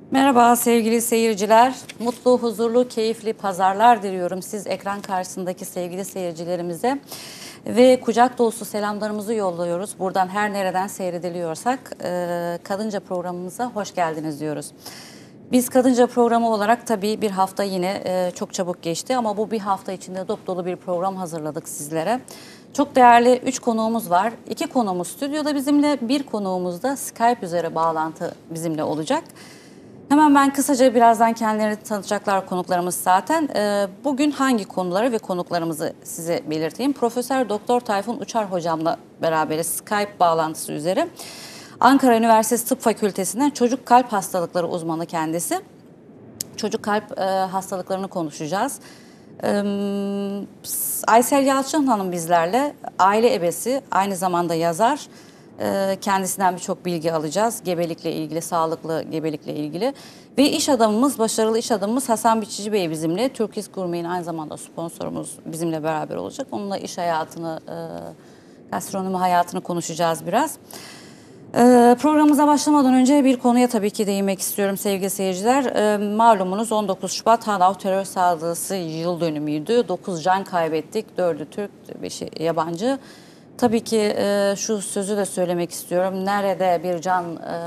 Merhaba sevgili seyirciler. Mutlu, huzurlu, keyifli pazarlar diliyorum siz ekran karşısındaki sevgili seyircilerimize. Ve kucak dolusu selamlarımızı yolluyoruz. Buradan her nereden seyrediliyorsak Kadınca programımıza hoş geldiniz diyoruz. Biz Kadınca programı olarak tabii bir hafta yine çok çabuk geçti ama bu bir hafta içinde dop dolu bir program hazırladık sizlere. Çok değerli 3 konuğumuz var. 2 konuğumuz stüdyoda bizimle, bir konuğumuz da Skype üzere bağlantı bizimle olacak. Hemen ben kısaca birazdan kendilerini tanıtacaklar konuklarımız zaten. Bugün hangi konuları ve konuklarımızı size belirteyim. Profesör Doktor Tayfun Uçar hocamla beraberiz Skype bağlantısı üzere. Ankara Üniversitesi Tıp Fakültesinden çocuk kalp hastalıkları uzmanı kendisi. Çocuk kalp hastalıklarını konuşacağız. Aysel Yalçın Hanım bizlerle, aile ebesi, aynı zamanda yazar. Kendisinden birçok bilgi alacağız. Gebelikle ilgili, sağlıklı gebelikle ilgili. Ve iş adamımız, başarılı iş adamımız Hasan Biçici Bey bizimle. Turkish Gourmet'in aynı zamanda sponsorumuz bizimle beraber olacak. Onunla iş hayatını, gastronomi hayatını konuşacağız biraz. Programımıza başlamadan önce bir konuya tabii ki değinmek istiyorum sevgili seyirciler. Malumunuz 19 Şubat Hanav terör saldırısı yıl dönümüydü. 9 can kaybettik, 4'ü Türk, 5'i yabancı. Tabii ki şu sözü de söylemek istiyorum. Nerede bir can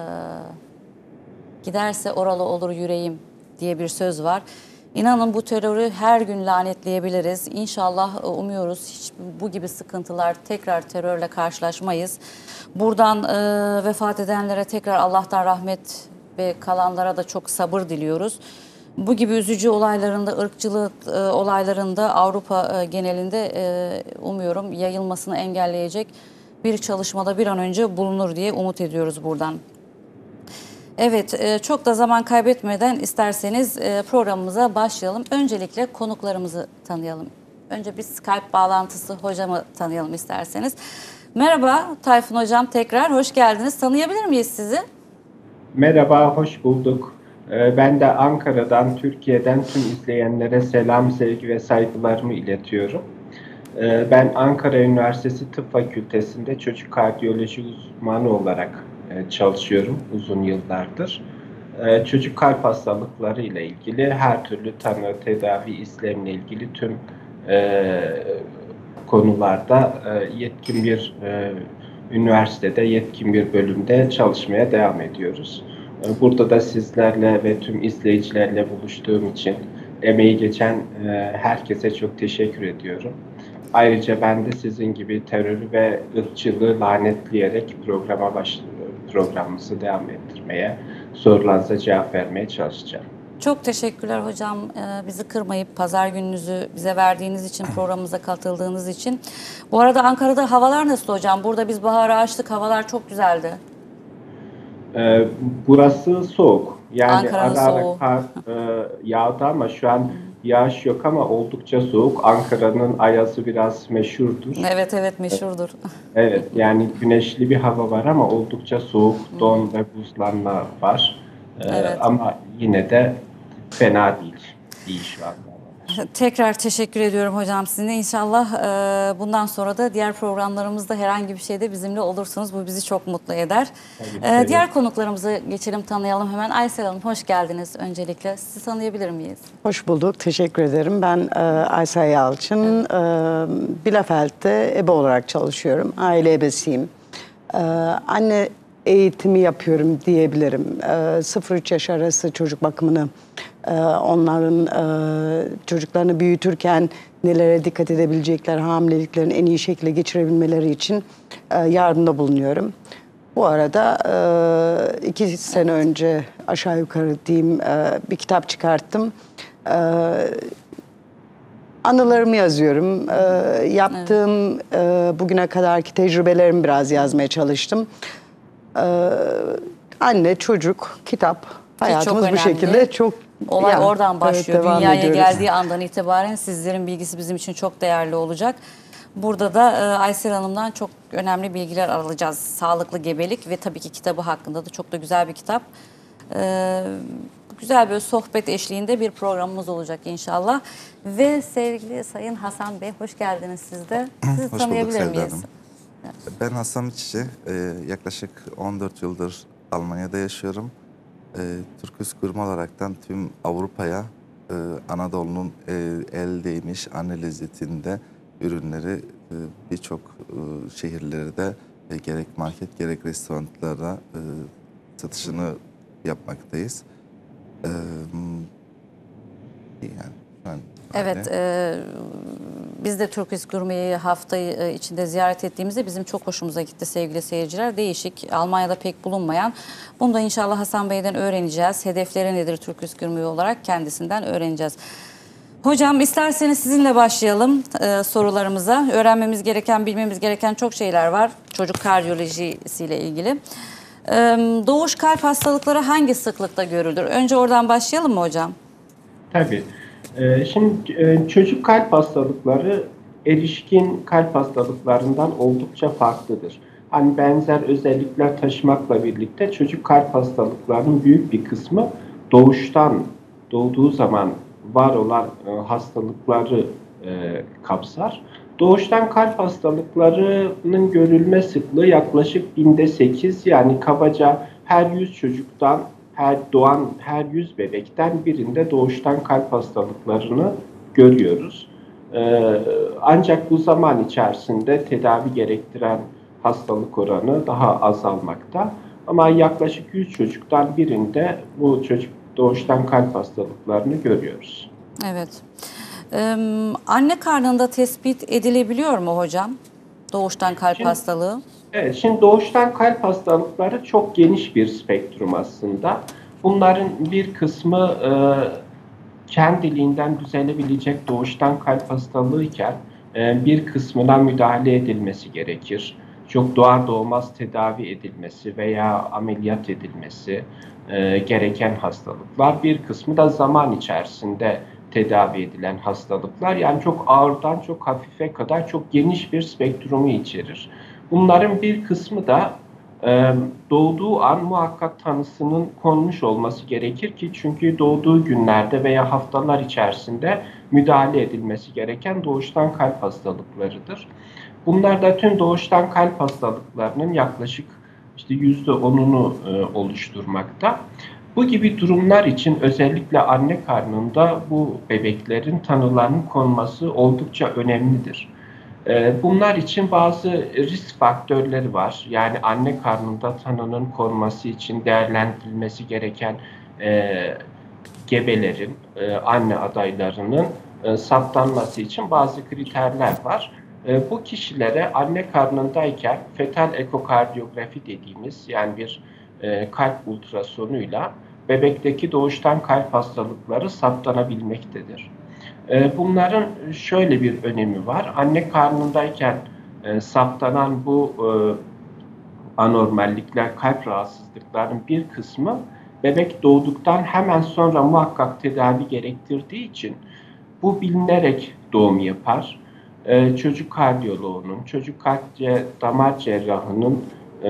giderse oralı olur yüreğim diye bir söz var. İnanın bu terörü her gün lanetleyebiliriz. İnşallah umuyoruz hiç bu gibi sıkıntılar tekrar terörle karşılaşmayız. Buradan vefat edenlere tekrar Allah'tan rahmet ve kalanlara da çok sabır diliyoruz. Bu gibi üzücü olaylarında, ırkçılık olaylarında Avrupa genelinde umuyorum yayılmasını engelleyecek bir çalışmada bir an önce bulunur diye umut ediyoruz buradan. Evet, çok da zaman kaybetmeden isterseniz programımıza başlayalım. Öncelikle konuklarımızı tanıyalım. Önce bir Skype bağlantısı hocamı tanıyalım isterseniz. Merhaba Tayfun Hocam, tekrar hoş geldiniz. Tanıyabilir miyiz sizi? Merhaba, hoş bulduk. Ben de Ankara'dan, Türkiye'den tüm izleyenlere selam, sevgi ve saygılarımı iletiyorum. Ben Ankara Üniversitesi Tıp Fakültesi'nde çocuk kardiyoloji uzmanı olarak çalışıyorum uzun yıllardır. Çocuk kalp hastalıkları ile ilgili her türlü tanı, tedavi, izlemle ilgili tüm konularda yetkin bir üniversitede, yetkin bir bölümde çalışmaya devam ediyoruz. Burada da sizlerle ve tüm izleyicilerle buluştuğum için emeği geçen herkese çok teşekkür ediyorum. Ayrıca ben de sizin gibi terörü ve ırkçılığı lanetleyerek programımızı devam ettirmeye, sorularınıza cevap vermeye çalışacağım. Çok teşekkürler hocam, bizi kırmayıp pazar gününüzü bize verdiğiniz için, programımıza katıldığınız için. Bu arada Ankara'da havalar nasıl hocam? Burada biz baharı açtık, havalar çok güzeldi. Burası soğuk. Yani Ankara'nın ara ara soğuğu. kar yağdı ama şu an yağış yok ama oldukça soğuk. Ankara'nın ayazı biraz meşhurdur. Evet evet meşhurdur. Evet, yani güneşli bir hava var ama oldukça soğuk, don ve buzlanma var. Evet. Ama yine de fena değil. İyi şu anda. Tekrar teşekkür ediyorum hocam sizinle. İnşallah bundan sonra da diğer programlarımızda herhangi bir şeyde bizimle olursunuz. Bu bizi çok mutlu eder. Diğer konuklarımızı geçelim, tanıyalım hemen. Aysel Hanım hoş geldiniz öncelikle. Sizi tanıyabilir miyiz? Hoş bulduk, teşekkür ederim. Ben Aysel Yalçın. Bielefeld'de ebe olarak çalışıyorum. Aile ebesiyim. Anne eğitimi yapıyorum diyebilirim. 0-3 yaş arası çocuk bakımını, onların çocuklarını büyütürken nelere dikkat edebilecekler, hamileliklerini en iyi şekilde geçirebilmeleri için yardımda bulunuyorum. Bu arada 2 sene önce aşağı yukarı diyeyim bir kitap çıkarttım. Anılarımı yazıyorum. Yaptığım bugüne kadarki tecrübelerimi biraz yazmaya çalıştım. Anne, çocuk, kitap, hayatımız bu şekilde çok... Olay yani, oradan başlıyor. evet, Dünyaya ediyoruz. geldiği andan itibaren sizlerin bilgisi bizim için çok değerli olacak. Burada da Aysel Hanım'dan çok önemli bilgiler alacağız. Sağlıklı gebelik ve tabii ki kitabı hakkında da çok da güzel bir kitap. Güzel bir sohbet eşliğinde bir programımız olacak inşallah. Ve sevgili Sayın Hasan Bey, hoş geldiniz siz de. Sizi Hoş bulduk tanıyabilir Sevda miyiz? Hanım. Ben Hasan Biçici. Yaklaşık 14 yıldır Almanya'da yaşıyorum. Türküs Gurme olaraktan tüm Avrupa'ya Anadolu'nun el değmiş anne lezzetinde ürünleri birçok şehirlerde gerek market gerek restoranlara satışını yapmaktayız. Yani şu an Evet, biz de Turkish Gurme'yi haftayı içinde ziyaret ettiğimizde bizim çok hoşumuza gitti sevgili seyirciler. Değişik, Almanya'da pek bulunmayan. Bunu da inşallah Hasan Bey'den öğreneceğiz. Hedefleri nedir Turkish Gurme olarak kendisinden öğreneceğiz. Hocam isterseniz sizinle başlayalım sorularımıza. Öğrenmemiz gereken, bilmemiz gereken çok şeyler var çocuk kardiyolojisiyle ilgili. Doğuş kalp hastalıkları hangi sıklıkta görülür? Önce oradan başlayalım mı hocam? Tabii. Şimdi çocuk kalp hastalıkları erişkin kalp hastalıklarından oldukça farklıdır. Hani benzer özellikler taşımakla birlikte çocuk kalp hastalıklarının büyük bir kısmı doğduğu zaman var olan hastalıkları kapsar. Doğuştan kalp hastalıklarının görülme sıklığı yaklaşık binde 8, yani kabaca her 100 çocuktan her 100 bebekten birinde doğuştan kalp hastalıklarını görüyoruz. Ancak bu zaman içerisinde tedavi gerektiren hastalık oranı daha azalmakta. Ama yaklaşık 100 çocuktan birinde bu çocuk doğuştan kalp hastalıklarını görüyoruz. Evet. Anne karnında tespit edilebiliyor mu hocam? Doğuştan kalp hastalığı. Evet, şimdi doğuştan kalp hastalıkları çok geniş bir spektrum aslında. Bunların bir kısmı kendiliğinden düzelebilecek doğuştan kalp hastalığı iken bir kısmına müdahale edilmesi gerekir. Çok doğar doğmaz tedavi edilmesi veya ameliyat edilmesi gereken hastalıklar. Bir kısmı da zaman içerisinde tedavi edilen hastalıklar. Yani çok ağırdan çok hafife kadar çok geniş bir spektrumu içerir. Bunların bir kısmı da doğduğu an muhakkak tanısının konmuş olması gerekir ki, çünkü doğduğu günlerde veya haftalar içerisinde müdahale edilmesi gereken doğuştan kalp hastalıklarıdır. Bunlar da tüm doğuştan kalp hastalıklarının yaklaşık %10'unu oluşturmakta. Bu gibi durumlar için özellikle anne karnında bu bebeklerin tanılarının konması oldukça önemlidir. Bunlar için bazı risk faktörleri var. Yani anne karnında tanının konması için değerlendirilmesi gereken gebelerin, anne adaylarının saptanması için bazı kriterler var. Bu kişilere anne karnındayken fetal ekokardiyografi dediğimiz, yani bir kalp ultrasonuyla bebekteki doğuştan kalp hastalıkları saptanabilmektedir. Bunların şöyle bir önemi var. Anne karnındayken saptanan bu anormallikler, kalp rahatsızlıklarının bir kısmı bebek doğduktan hemen sonra muhakkak tedavi gerektirdiği için bu bilinerek doğum yapar. Çocuk kardiyoloğunun, çocuk kalp damar cerrahının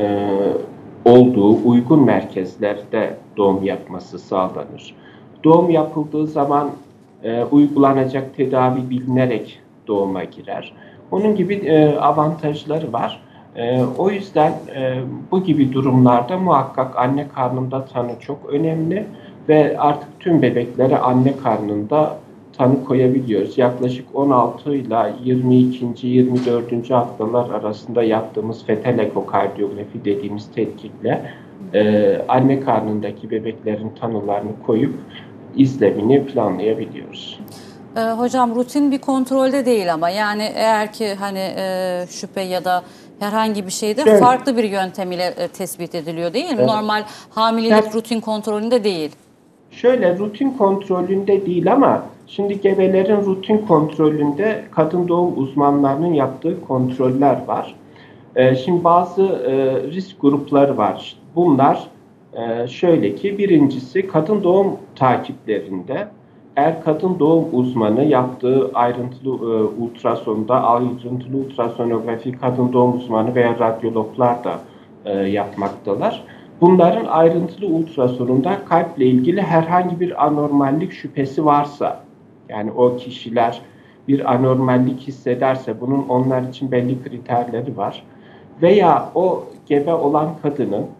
olduğu uygun merkezlerde doğum yapması sağlanır. Doğum yapıldığı zaman uygulanacak tedavi bilinerek doğuma girer. Onun gibi avantajları var. O yüzden bu gibi durumlarda muhakkak anne karnında tanı çok önemli ve artık tüm bebeklere anne karnında tanı koyabiliyoruz. Yaklaşık 16 ile 22. 24. haftalar arasında yaptığımız fetal ekokardiyografi dediğimiz tetkikle anne karnındaki bebeklerin tanılarını koyup izlemini planlayabiliyoruz. Hocam rutin bir kontrolde değil ama yani eğer ki hani şüphe ya da herhangi bir şeyde farklı bir yöntem ile tespit ediliyor değil mi? Evet. Normal hamilelik rutin kontrolünde değil. Şöyle, rutin kontrolünde değil ama şimdi gebelerin rutin kontrolünde kadın doğum uzmanlarının yaptığı kontroller var. Şimdi bazı risk grupları var. Bunlar şöyle ki, birincisi kadın doğum takiplerinde eğer kadın doğum uzmanı yaptığı ayrıntılı ultrasonda, ayrıntılı ultrasonografi kadın doğum uzmanı veya radyologlar da yapmaktalar. Bunların ayrıntılı ultrasonunda kalple ilgili herhangi bir anormallik şüphesi varsa, yani o kişiler bir anormallik hissederse, bunun onlar için belli kriterleri var. Veya o gebe olan kadının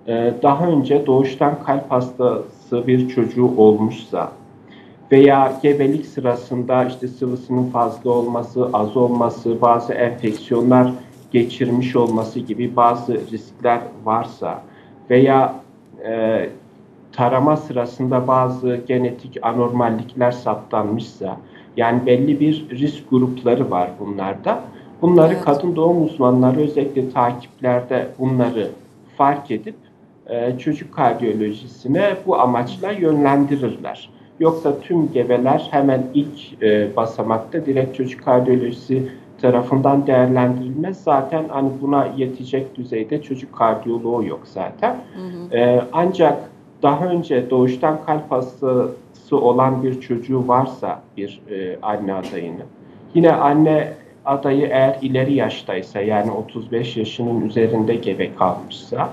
daha önce doğuştan kalp hastası bir çocuğu olmuşsa veya gebelik sırasında işte sıvısının fazla olması, az olması, bazı enfeksiyonlar geçirmiş olması gibi bazı riskler varsa veya tarama sırasında bazı genetik anormallikler saptanmışsa, yani belli bir risk grupları var bunlarda. Bunları Evet. kadın doğum uzmanları özellikle takiplerde bunları fark edip çocuk kardiyolojisine bu amaçla yönlendirirler. Yoksa tüm gebeler hemen ilk basamakta direkt çocuk kardiyolojisi tarafından değerlendirilmez. Zaten hani buna yetecek düzeyde çocuk kardiyoloğu yok zaten. Ancak daha önce doğuştan kalp hastası olan bir çocuğu varsa bir anne adayının, yine anne adayı eğer ileri yaştaysa, yani 35 yaşının üzerinde gebe kalmışsa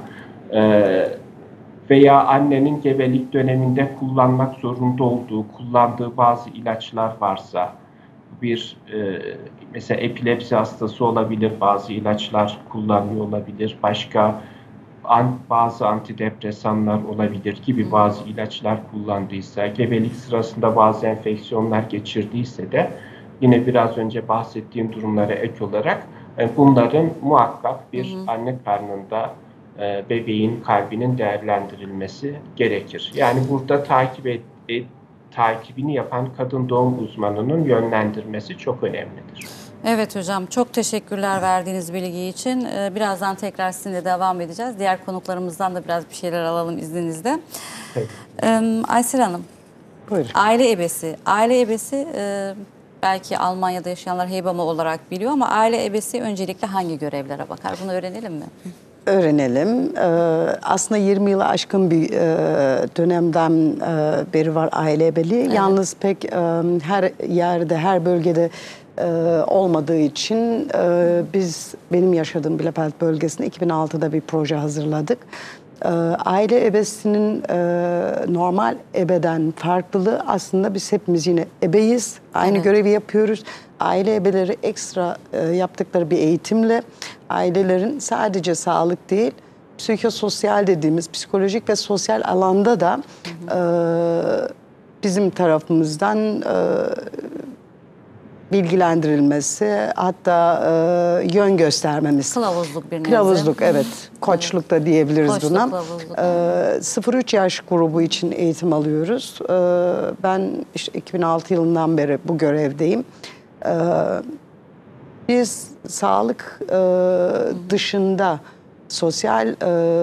veya annenin gebelik döneminde kullanmak zorunda olduğu, kullandığı bazı ilaçlar varsa, mesela epilepsi hastası olabilir, bazı ilaçlar kullanıyor olabilir, başka bazı antidepresanlar olabilir gibi bazı ilaçlar kullandıysa, gebelik sırasında bazı enfeksiyonlar geçirdiyse de yine biraz önce bahsettiğim durumlara ek olarak bunların muhakkak bir anne karnında bebeğin kalbinin değerlendirilmesi gerekir. Yani burada takibini yapan kadın doğum uzmanının yönlendirmesi çok önemlidir. Evet hocam, çok teşekkürler verdiğiniz bilgi için. Birazdan tekrar sizinle devam edeceğiz. Diğer konuklarımızdan da biraz bir şeyler alalım izninizle. Peki. Aysel Hanım, Buyurun. aile ebesi belki Almanya'da yaşayanlar heybama olarak biliyor ama aile ebesi öncelikle hangi görevlere bakar? Bunu öğrenelim mi? Öğrenelim. Aslında 20 yılı aşkın bir dönemden beri var aile ebeliği. Evet. Yalnız pek her yerde, her bölgede olmadığı için benim yaşadığım Bielefeld bölgesinde 2006'da bir proje hazırladık. Aile ebesinin normal ebeden farklılığı aslında biz hepimiz yine ebeyiz. Aynı Evet. görevi yapıyoruz. Aile ebeleri ekstra yaptıkları bir eğitimle ailelerin sadece sağlık değil, psikososyal dediğimiz psikolojik ve sosyal alanda da bizim tarafımızdan bilgilendirilmesi, hatta yön göstermemiz. Kılavuzluk bir nebze. Kılavuzluk, evet. Koçluk da diyebiliriz Koçluk, buna. kılavuzluk. 0-3 yaş grubu için eğitim alıyoruz. Ben işte 2006 yılından beri bu görevdeyim. Biz sağlık dışında sosyal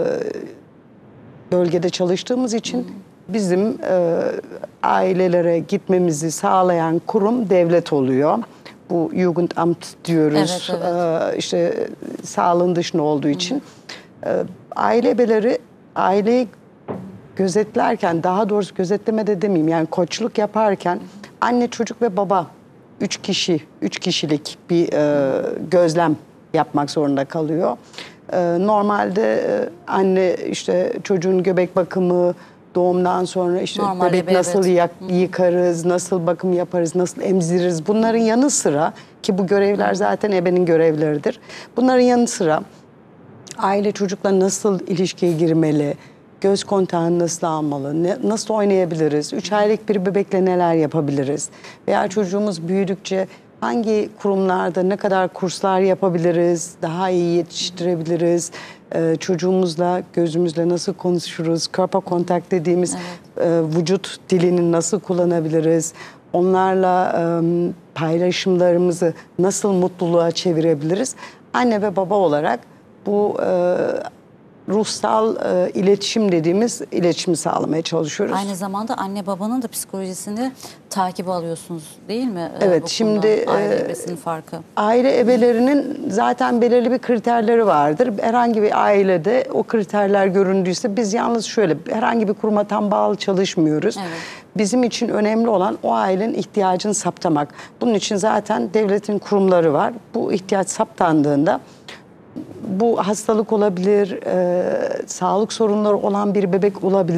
bölgede çalıştığımız için bizim ailelere gitmemizi sağlayan kurum devlet oluyor. Bu Jugendamt diyoruz. Evet, evet. İşte sağlığın dışında olduğu için. Aile ebeleri aileyi gözetlerken, daha doğrusu gözetleme de demeyeyim, yani koçluk yaparken anne, çocuk ve baba 3 kişilik bir gözlem yapmak zorunda kalıyor. Normalde anne işte çocuğun göbek bakımı, doğumdan sonra işte Normal bebek ebe, nasıl evet. yıkarız, nasıl bakım yaparız, nasıl emziririz. Bunların yanı sıra, ki bu görevler zaten ebenin görevleridir. Bunların yanı sıra aile çocukla nasıl ilişkiye girmeli, göz kontağını nasıl almalı, nasıl oynayabiliriz, 3 aylık bir bebekle neler yapabiliriz veya çocuğumuz büyüdükçe hangi kurumlarda ne kadar kurslar yapabiliriz, daha iyi yetiştirebiliriz, çocuğumuzla, gözümüzle nasıl konuşuruz, körpe kontak dediğimiz vücut dilini nasıl kullanabiliriz, onlarla paylaşımlarımızı nasıl mutluluğa çevirebiliriz. Anne ve baba olarak bu ruhsal iletişim dediğimiz iletişimi sağlamaya çalışıyoruz. Aynı zamanda anne babanın da psikolojisini takibe alıyorsunuz değil mi? Evet, Bu konuda şimdi aile ebesinin farkı. aile ebelerinin zaten belirli bir kriterleri vardır. Herhangi bir ailede o kriterler göründüyse biz yalnız şöyle herhangi bir kuruma tam bağlı çalışmıyoruz. Evet. Bizim için önemli olan o ailenin ihtiyacını saptamak. Bunun için zaten devletin kurumları var. Bu ihtiyaç saptandığında bu hastalık olabilir, sağlık sorunları olan bir bebek olabilir,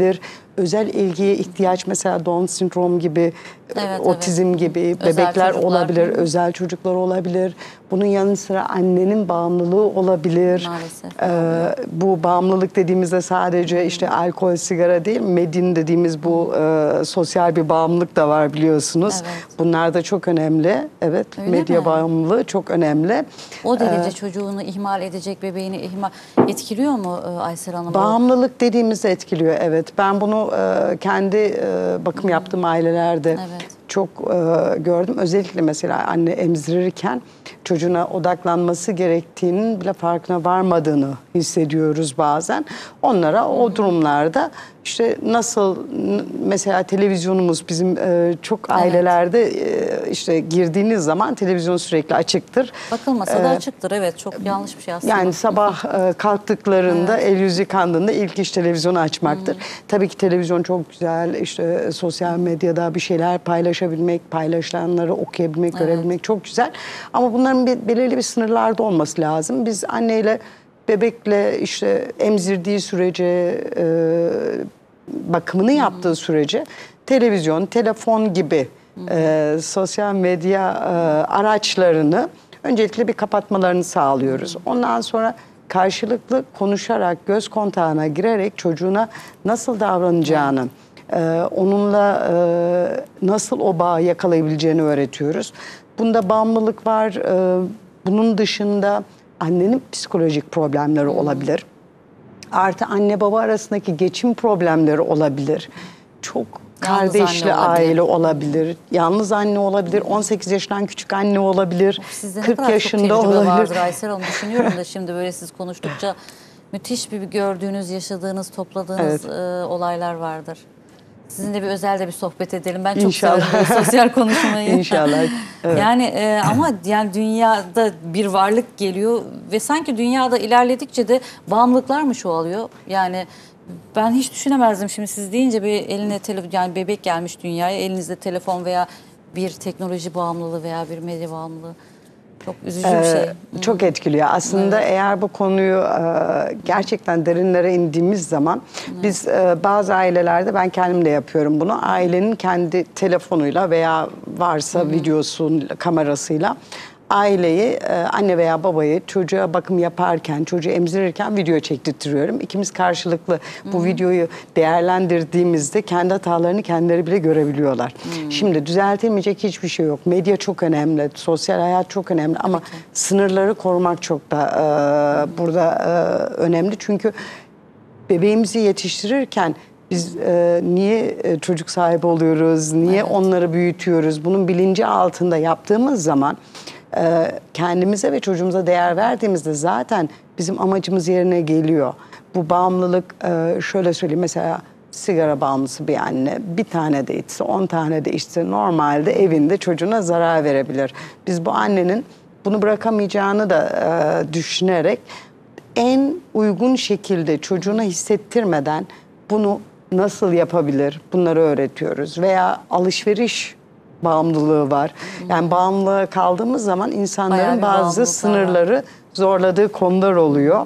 özel ilgiye ihtiyaç, mesela Down sindrom gibi, Evet, otizm gibi Özel bebekler çocuklar. olabilir, Hı hı. özel çocuklar olabilir. Bunun yanı sıra annenin bağımlılığı olabilir. Maalesef. Bu bağımlılık dediğimizde sadece işte alkol, sigara değil, medin dediğimiz bu sosyal bir bağımlılık da var biliyorsunuz. Evet. Bunlar da çok önemli. Evet, Öyle medya mi? bağımlılığı çok önemli. O derece çocuğunu ihmal edecek, bebeğini etkiliyor mu Aysel Hanım? Bağımlılık dediğimizde etkiliyor, evet. Ben bunu kendi bakım yaptığım ailelerde Evet. çok gördüm. Özellikle mesela anne emzirirken çocuğuna odaklanması gerektiğinin bile farkına varmadığını hissediyoruz bazen. Onlara o durumlarda işte nasıl, mesela televizyonumuz bizim çok ailelerde işte girdiğiniz zaman televizyon sürekli açıktır. Bakılmasa da açıktır. Evet, çok yanlış bir şey aslında. Yani sabah kalktıklarında, el yüz yıkandığında ilk iş televizyonu açmaktır. Tabii ki televizyon çok güzel, işte sosyal medyada bir şeyler paylaşabilmek, paylaşılanları okuyabilmek, görebilmek çok güzel. Ama bunların belirli bir sınırlarda olması lazım. Biz anneyle, bebekle işte emzirdiği sürece, bakımını yaptığı sürece televizyon, telefon gibi sosyal medya araçlarını öncelikle bir kapatmalarını sağlıyoruz. Ondan sonra karşılıklı konuşarak, göz kontağına girerek çocuğuna nasıl davranacağını, onunla nasıl o bağı yakalayabileceğini öğretiyoruz. Bunda bağımlılık var. Bunun dışında annenin psikolojik problemleri olabilir. Artı anne baba arasındaki geçim problemleri olabilir. Çok Yalnız kardeşli anne olabilir. aile olabilir. Yalnız anne olabilir. 18 yaşından küçük anne olabilir. Sizde ne 40 kadar çok yaşında tecrübe olabilir. vardır Aysel Hanım. Düşünüyorum da şimdi böyle siz konuştukça müthiş bir gördüğünüz, yaşadığınız, topladığınız olaylar vardır. Sizinle bir özel de bir sohbet edelim. Ben çok İnşallah. severim böyle sosyal konuşmayı. İnşallah. Evet. Yani ama yani dünyada bir varlık geliyor ve sanki dünyada ilerledikçe de bağımlılıklar mı çoğalıyor? Yani ben hiç düşünemezdim şimdi siz deyince, bir eline yani bebek gelmiş dünyaya, elinizde telefon veya bir teknoloji bağımlılığı veya bir medya bağımlılığı. Çok üzücü bir şey. Çok etkiliyor. Aslında eğer bu konuyu gerçekten derinlere indiğimiz zaman biz bazı ailelerde, ben kendim de yapıyorum bunu, ailenin kendi telefonuyla veya varsa videosu, kamerasıyla aileyi, anne veya babayı çocuğa bakım yaparken, çocuğu emzirirken video çektirtiyorum. İkimiz karşılıklı bu videoyu değerlendirdiğimizde kendi hatalarını kendileri bile görebiliyorlar. Şimdi düzeltilmeyecek hiçbir şey yok. Medya çok önemli, sosyal hayat çok önemli ama sınırları korumak çok da burada önemli. Çünkü bebeğimizi yetiştirirken biz niye çocuk sahibi oluyoruz, niye onları büyütüyoruz? Bunun bilinci altında yaptığımız zaman kendimize ve çocuğumuza değer verdiğimizde zaten bizim amacımız yerine geliyor. Bu bağımlılık, şöyle söyleyeyim, mesela sigara bağımlısı bir anne bir tane de içse, 10 tane de içse normalde evinde çocuğuna zarar verebilir. Biz bu annenin bunu bırakamayacağını da düşünerek en uygun şekilde çocuğuna hissettirmeden bunu nasıl yapabilir, bunları öğretiyoruz. Veya alışveriş bağımlılığı var. Yani bağımlılığa kaldığımız zaman Bayağı insanların bir bazı bağımlılıklar sınırları zorladığı konular oluyor.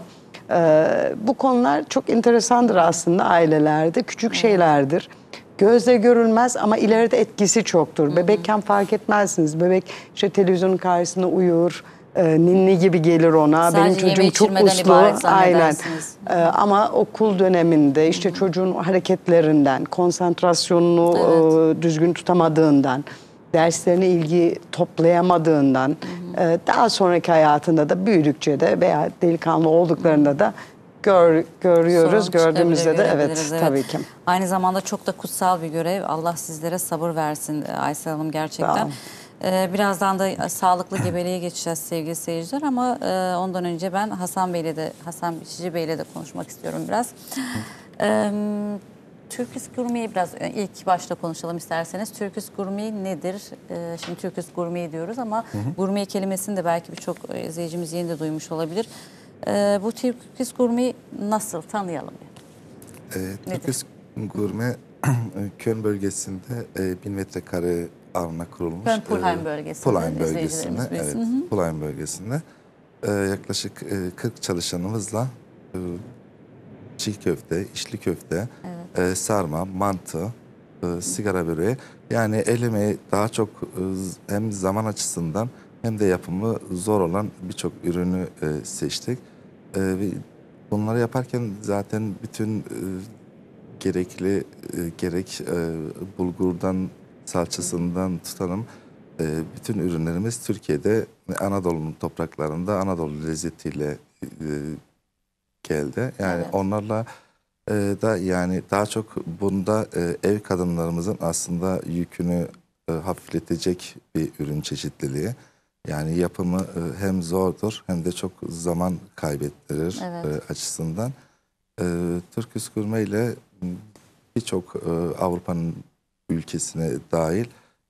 Bu konular çok enteresandır aslında ailelerde. Küçük şeylerdir. Gözle görülmez ama ileride etkisi çoktur. Bebekken fark etmezsiniz. Bebek işte televizyonun karşısında uyur. Ninni gibi gelir ona. Sadece Benim çocuğum yeme çok içirmeden uslu. ibaret Aynen. zannedersiniz. Ama okul döneminde işte çocuğun hareketlerinden, konsantrasyonunu düzgün tutamadığından, derslerine ilgi toplayamadığından, daha sonraki hayatında da büyüdükçe de veya delikanlı olduklarında da görüyoruz. Sorun Gördüğümüzde de çıkabilir, evet, görebiliriz, tabii ki. Aynı zamanda çok da kutsal bir görev. Allah sizlere sabır versin Aysel Hanım, Sağ gerçekten. olun. Birazdan da sağlıklı gebeliğe geçeceğiz sevgili seyirciler ama ondan önce ben Hasan Biçici Bey'le de konuşmak istiyorum biraz. Turkish Gourmet'i biraz ilk başta konuşalım isterseniz. Turkish Gourmet nedir? Şimdi Turkish Gourmet diyoruz ama gourmet kelimesini de belki birçok izleyicimiz yeni de duymuş olabilir. Bu Turkish Gourmet nasıl? Tanıyalım. Turkish Gourmet Köln bölgesinde 1000 metrekare alana kurulmuş. Pulheim bölgesinde. Pulheim bölgesinde, izleyicilerimiz evet. bilsin. Pulheim bölgesinde. Yaklaşık 40 çalışanımızla çiğ köfte, içli köfte, sarma, mantı, sigara böreği. Yani el emeği daha çok hem zaman açısından hem de yapımı zor olan birçok ürünü seçtik. Ve bunları yaparken zaten bütün gerekli gerek bulgurdan, salçasından tutalım bütün ürünlerimiz Türkiye'de Anadolu'nun topraklarında Anadolu lezzetiyle geldi. Yani Evet. onlarla da yani daha çok bunda ev kadınlarımızın aslında yükünü hafifletecek bir ürün çeşitliliği. Yani yapımı hem zordur hem de çok zaman kaybettirir Evet. açısından. Turkish Gurme ile birçok Avrupa'nın ülkesine dahil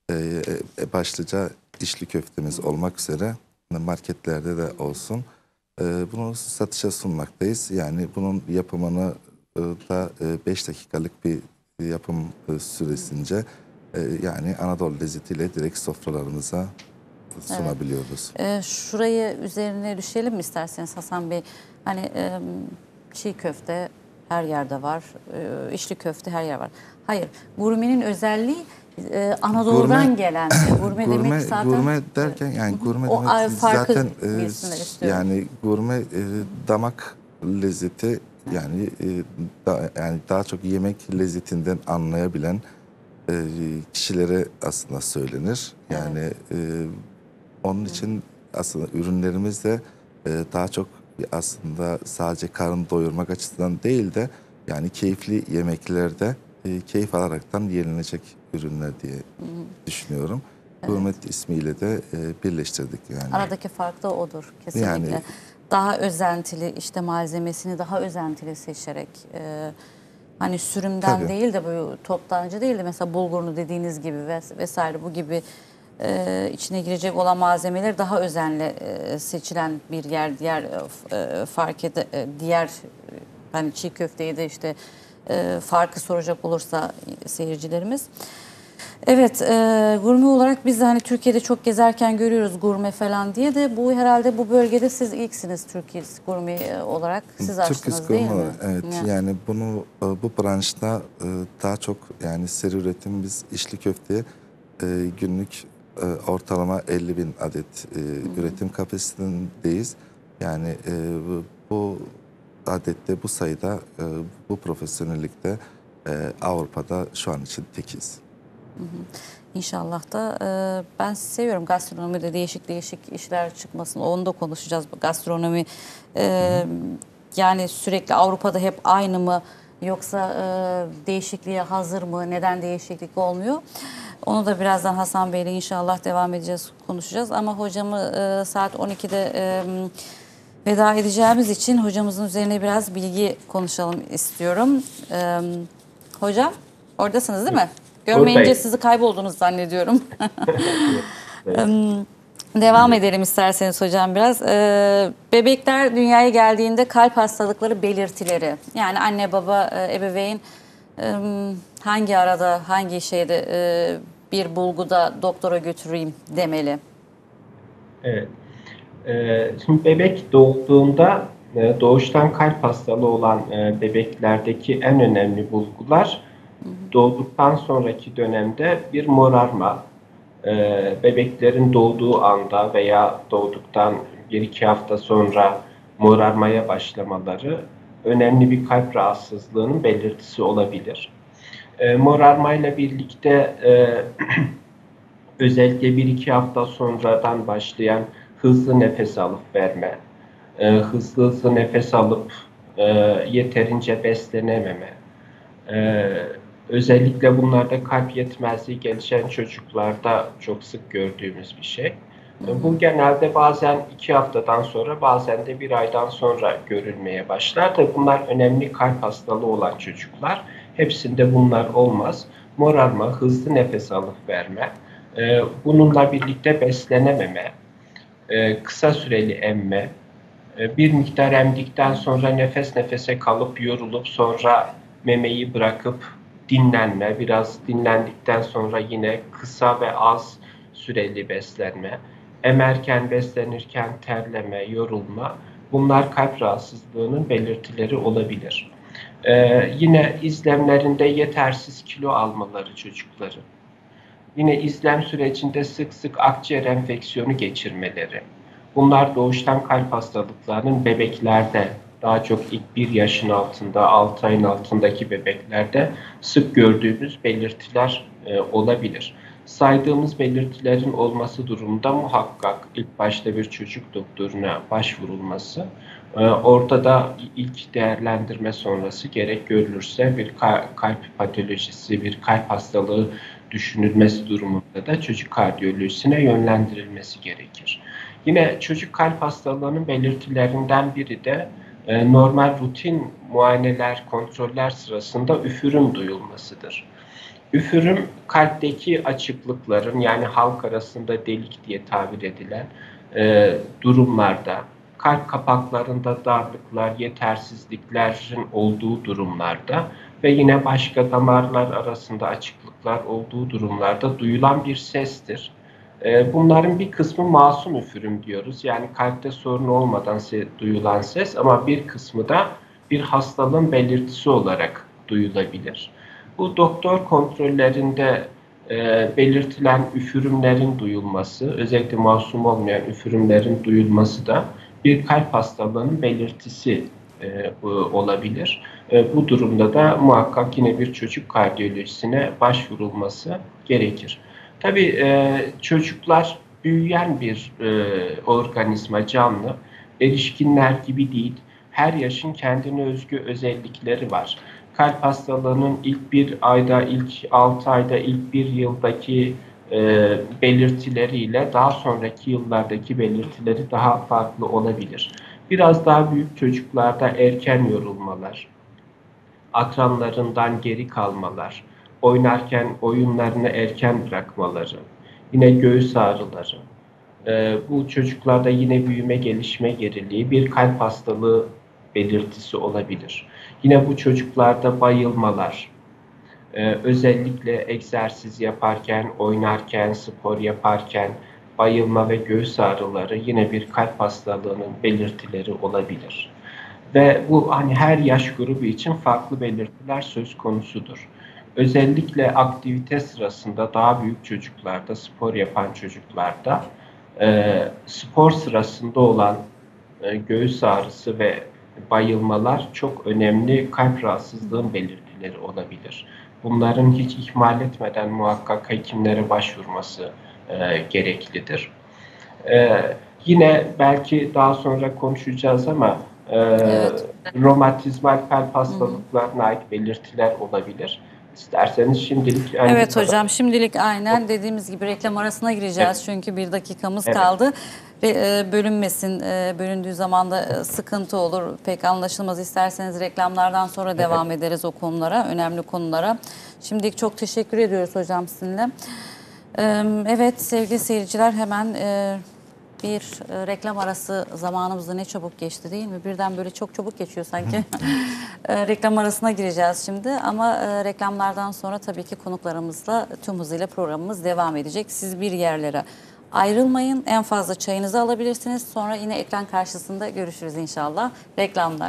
başlıca içli köftemiz olmak üzere marketlerde de olsun. Bunu satışa sunmaktayız. Yani bunun yapımını da 5 dakikalık bir yapım süresince yani Anadolu lezzetiyle direkt sofralarımıza sunabiliyoruz. Şurayı üzerine düşelim mi isterseniz Hasan Bey? Hani çiğ köfte her yerde var, içli köfte her yer var. Hayır, gurmenin özelliği Anadolu'dan gelen. Gurme demek zaten... Gurme derken yani gurme o demek farkı zaten bilsinler istiyorum. yani gurme damak lezzeti yani yani daha çok yemek lezzetinden anlayabilen kişilere aslında söylenir. Yani onun için aslında ürünlerimiz de daha çok aslında sadece karın doyurmak açısından değil de yani keyifli yemeklerde keyif alaraktan yenilecek ürünler diye düşünüyorum. Gourmet ismiyle de birleştirdik yani. Aradaki fark da odur kesinlikle. Yani- Daha özentili işte malzemesini daha özentili seçerek hani sürümden Tabii. değil de böyle toptancı değil de mesela bulgurunu dediğiniz gibi vesaire bu gibi içine girecek olan malzemeler daha özenle seçilen bir yer. Diğer hani çiğ köfteyi de işte farkı soracak olursa seyircilerimiz. Evet, gurme olarak biz de hani Türkiye'de çok gezerken görüyoruz gurme falan diye de bu herhalde bu bölgede siz ilksiniz Türkiye gurme olarak. Siz açtınız Turkish değil Gurme mi? evet Ya. yani bunu bu branşta daha çok yani seri üretim biz içli köfteye günlük ortalama 50.000 adet üretim kapasitesindeyiz. Yani bu adette bu sayıda bu profesyonellikte Avrupa'da şu an için tekiz. İnşallah da ben seviyorum gastronomide değişik değişik işler çıkmasını. Onu da konuşacağız. Gastronomi yani sürekli Avrupa'da hep aynı mı yoksa değişikliğe hazır mı? Neden değişiklik olmuyor? Onu da birazdan Hasan Bey'le inşallah devam edeceğiz, konuşacağız. Ama hocamı saat 12'de veda edeceğimiz için hocamızın üzerine biraz bilgi konuşalım istiyorum. Hocam oradasınız değil mi? Görmeyince Buradayım. sizi kaybolduğunuzu zannediyorum. Evet. Devam edelim isterseniz hocam biraz. Bebekler dünyaya geldiğinde kalp hastalıkları belirtileri. Yani anne baba ebeveyn hangi arada hangi şeyde bir bulguda doktora götüreyim demeli. Evet. Şimdi bebek doğduğunda doğuştan kalp hastalığı olan bebeklerdeki en önemli bulgular doğduktan sonraki dönemde bir morarma, bebeklerin doğduğu anda veya doğduktan 1-2 hafta sonra morarmaya başlamaları önemli bir kalp rahatsızlığının belirtisi olabilir. Morarmayla birlikte özellikle 1-2 hafta sonradan başlayan hızlı nefes alıp verme, hızlı nefes alıp yeterince beslenememe, özellikle bunlarda kalp yetmezliği gelişen çocuklarda çok sık gördüğümüz bir şey. Bu genelde bazen 2 haftadan sonra bazen de 1 aydan sonra görülmeye başlar da bunlar önemli kalp hastalığı olan çocuklar. Hepsinde bunlar olmaz. Morarma, hızlı nefes alıp verme, bununla birlikte beslenememe, kısa süreli emme, bir miktar emdikten sonra nefes nefese kalıp yorulup sonra memeyi bırakıp dinlenme, biraz dinlendikten sonra yine kısa ve az süreli beslenme, emerken beslenirken terleme, yorulma, bunlar kalp rahatsızlığının belirtileri olabilir. Yine izlemlerinde yetersiz kilo almaları çocukların. Yine izlem sürecinde sık sık akciğer enfeksiyonu geçirmeleri. Bunlar doğuştan kalp hastalıklarının bebeklerde, daha çok ilk 1 yaşın altında, 6 ayın altındaki bebeklerde sık gördüğümüz belirtiler olabilir. Saydığımız belirtilerin olması durumunda muhakkak ilk başta bir çocuk doktoruna başvurulması, ortada ilk değerlendirme sonrası gerek görülürse bir kalp patolojisi, bir kalp hastalığı düşünülmesi durumunda da çocuk kardiyolojisine yönlendirilmesi gerekir. Yine çocuk kalp hastalığının belirtilerinden biri de normal rutin muayeneler, kontroller sırasında üfürüm duyulmasıdır. Üfürüm kalpteki açıklıkların, yani halk arasında delik diye tabir edilen durumlarda, kalp kapaklarında darlıklar, yetersizliklerin olduğu durumlarda ve yine başka damarlar arasında açıklıklar olduğu durumlarda duyulan bir sestir. Bunların bir kısmı masum üfürüm diyoruz. Yani kalpte sorun olmadan duyulan ses, ama bir kısmı da bir hastalığın belirtisi olarak duyulabilir. Bu doktor kontrollerinde belirtilen üfürümlerin duyulması, özellikle masum olmayan üfürümlerin duyulması da bir kalp hastalığının belirtisi olabilir. Bu durumda da muhakkak yine bir çocuk kardiyolojisine başvurulması gerekir. Tabii çocuklar büyüyen bir organizma, canlı. Erişkinler gibi değil. Her yaşın kendine özgü özellikleri var. Kalp hastalığının ilk 1 ayda, ilk 6 ayda, ilk 1 yıldaki belirtileriyle daha sonraki yıllardaki belirtileri daha farklı olabilir. Biraz daha büyük çocuklarda erken yorulmalar, akranlarından geri kalmalar, oynarken oyunlarını erken bırakmaları, yine göğüs ağrıları, bu çocuklarda yine büyüme gelişme geriliği bir kalp hastalığı belirtisi olabilir. Yine bu çocuklarda bayılmalar, özellikle egzersiz yaparken, oynarken, spor yaparken bayılma ve göğüs ağrıları yine bir kalp hastalığının belirtileri olabilir. Ve bu hani her yaş grubu için farklı belirtiler söz konusudur. Özellikle aktivite sırasında daha büyük çocuklarda, spor yapan çocuklarda spor sırasında olan göğüs ağrısı ve bayılmalar çok önemli kalp rahatsızlığın belirtileri olabilir. Bunların hiç ihmal etmeden muhakkak hekimlere başvurması gereklidir. Yine belki daha sonra konuşacağız ama Evet. romatizmal kalp hastalıklarına ait belirtiler olabilir. İsterseniz şimdilik... Evet hocam, şimdilik aynen dediğimiz gibi reklam arasına gireceğiz. Evet. Çünkü 1 dakikamız Evet. kaldı. Ve bölünmesin, bölündüğü zaman da sıkıntı olur. Pek anlaşılmaz. İsterseniz reklamlardan sonra devam ederiz o konulara, önemli konulara. Şimdilik çok teşekkür ediyoruz hocam sizinle. Evet sevgili seyirciler, hemen bir reklam arası zamanımız da ne çabuk geçti değil mi? Birden böyle çok çabuk geçiyor sanki. Reklam arasına gireceğiz şimdi ama reklamlardan sonra tabii ki konuklarımızla tüm hızıyla programımız devam edecek. Siz bir yerlere ayrılmayın. En fazla çayınızı alabilirsiniz. Sonra yine ekran karşısında görüşürüz inşallah. Reklamlar.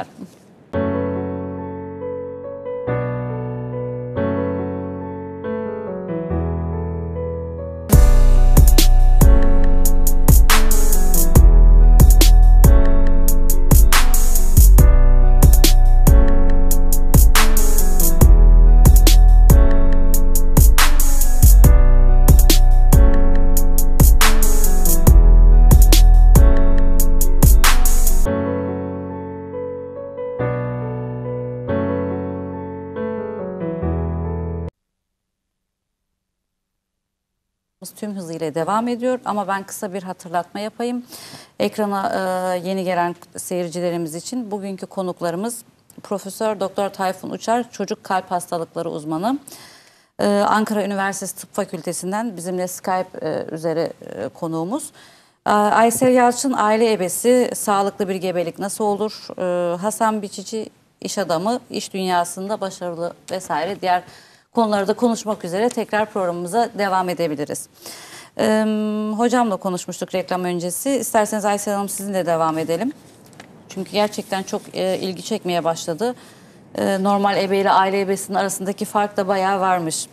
Tüm hızıyla devam ediyor ama ben kısa bir hatırlatma yapayım. Ekrana yeni gelen seyircilerimiz için bugünkü konuklarımız Profesör Doktor Tayfun Uçar, çocuk kalp hastalıkları uzmanı. Ankara Üniversitesi Tıp Fakültesinden bizimle Skype üzere konuğumuz. Aysel Yalçın, aile ebesi, sağlıklı bir gebelik nasıl olur? Hasan Biçici, iş adamı, iş dünyasında başarılı vesaire diğer konuları da konuşmak üzere tekrar programımıza devam edebiliriz. Hocamla konuşmuştuk reklam öncesi. İsterseniz Aysel Hanım sizinle devam edelim. Çünkü gerçekten çok ilgi çekmeye başladı. Normal ebe ile aile ebesinin arasındaki fark da bayağı varmış.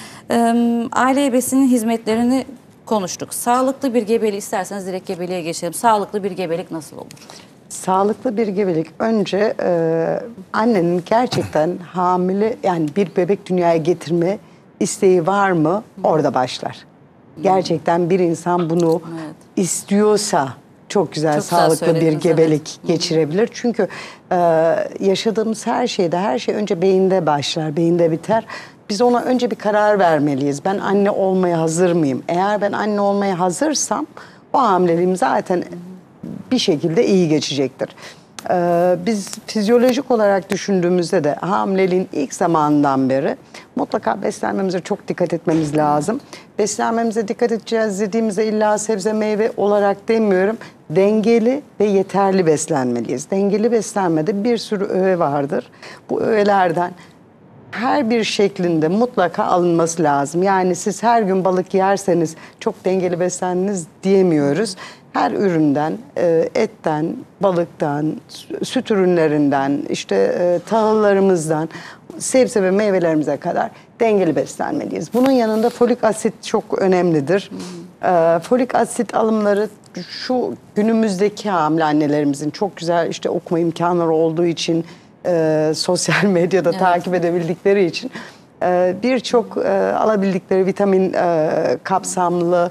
Aile ebesinin hizmetlerini konuştuk. Sağlıklı bir gebeliği isterseniz direkt gebeliğe geçelim. Sağlıklı bir gebelik nasıl olur? Sağlıklı bir gebelik önce annenin gerçekten hamile, yani bir bebek dünyaya getirme isteği var mı, orada başlar. Gerçekten bir insan bunu istiyorsa çok güzel, Çok güzel sağlıklı bir söylediniz, gebelik geçirebilir. Çünkü yaşadığımız her şey önce beyinde başlar, beyinde biter. Biz ona önce bir karar vermeliyiz. Ben anne olmaya hazır mıyım? Eğer ben anne olmaya hazırsam o hamileliğim zaten bir şekilde iyi geçecektir. Biz fizyolojik olarak düşündüğümüzde de hamileliğin ilk zamanından beri mutlaka beslenmemize çok dikkat etmemiz lazım. Beslenmemize dikkat edeceğiz dediğimizde illa sebze meyve olarak demiyorum. Dengeli ve yeterli beslenmeliyiz. Dengeli beslenmede bir sürü öğe vardır. Bu öğelerden her bir şeklinde mutlaka alınması lazım. Yani siz her gün balık yerseniz çok dengeli beslendiniz diyemiyoruz. Her üründen, etten, balıktan, süt ürünlerinden, işte tahıllarımızdan, sebze ve meyvelerimize kadar dengeli beslenmeliyiz. Bunun yanında folik asit çok önemlidir. Folik asit alımları şu günümüzdeki hamile annelerimizin çok güzel işte okuma imkanları olduğu için, sosyal medyada takip edebildikleri için birçok alabildikleri vitamin kapsamlı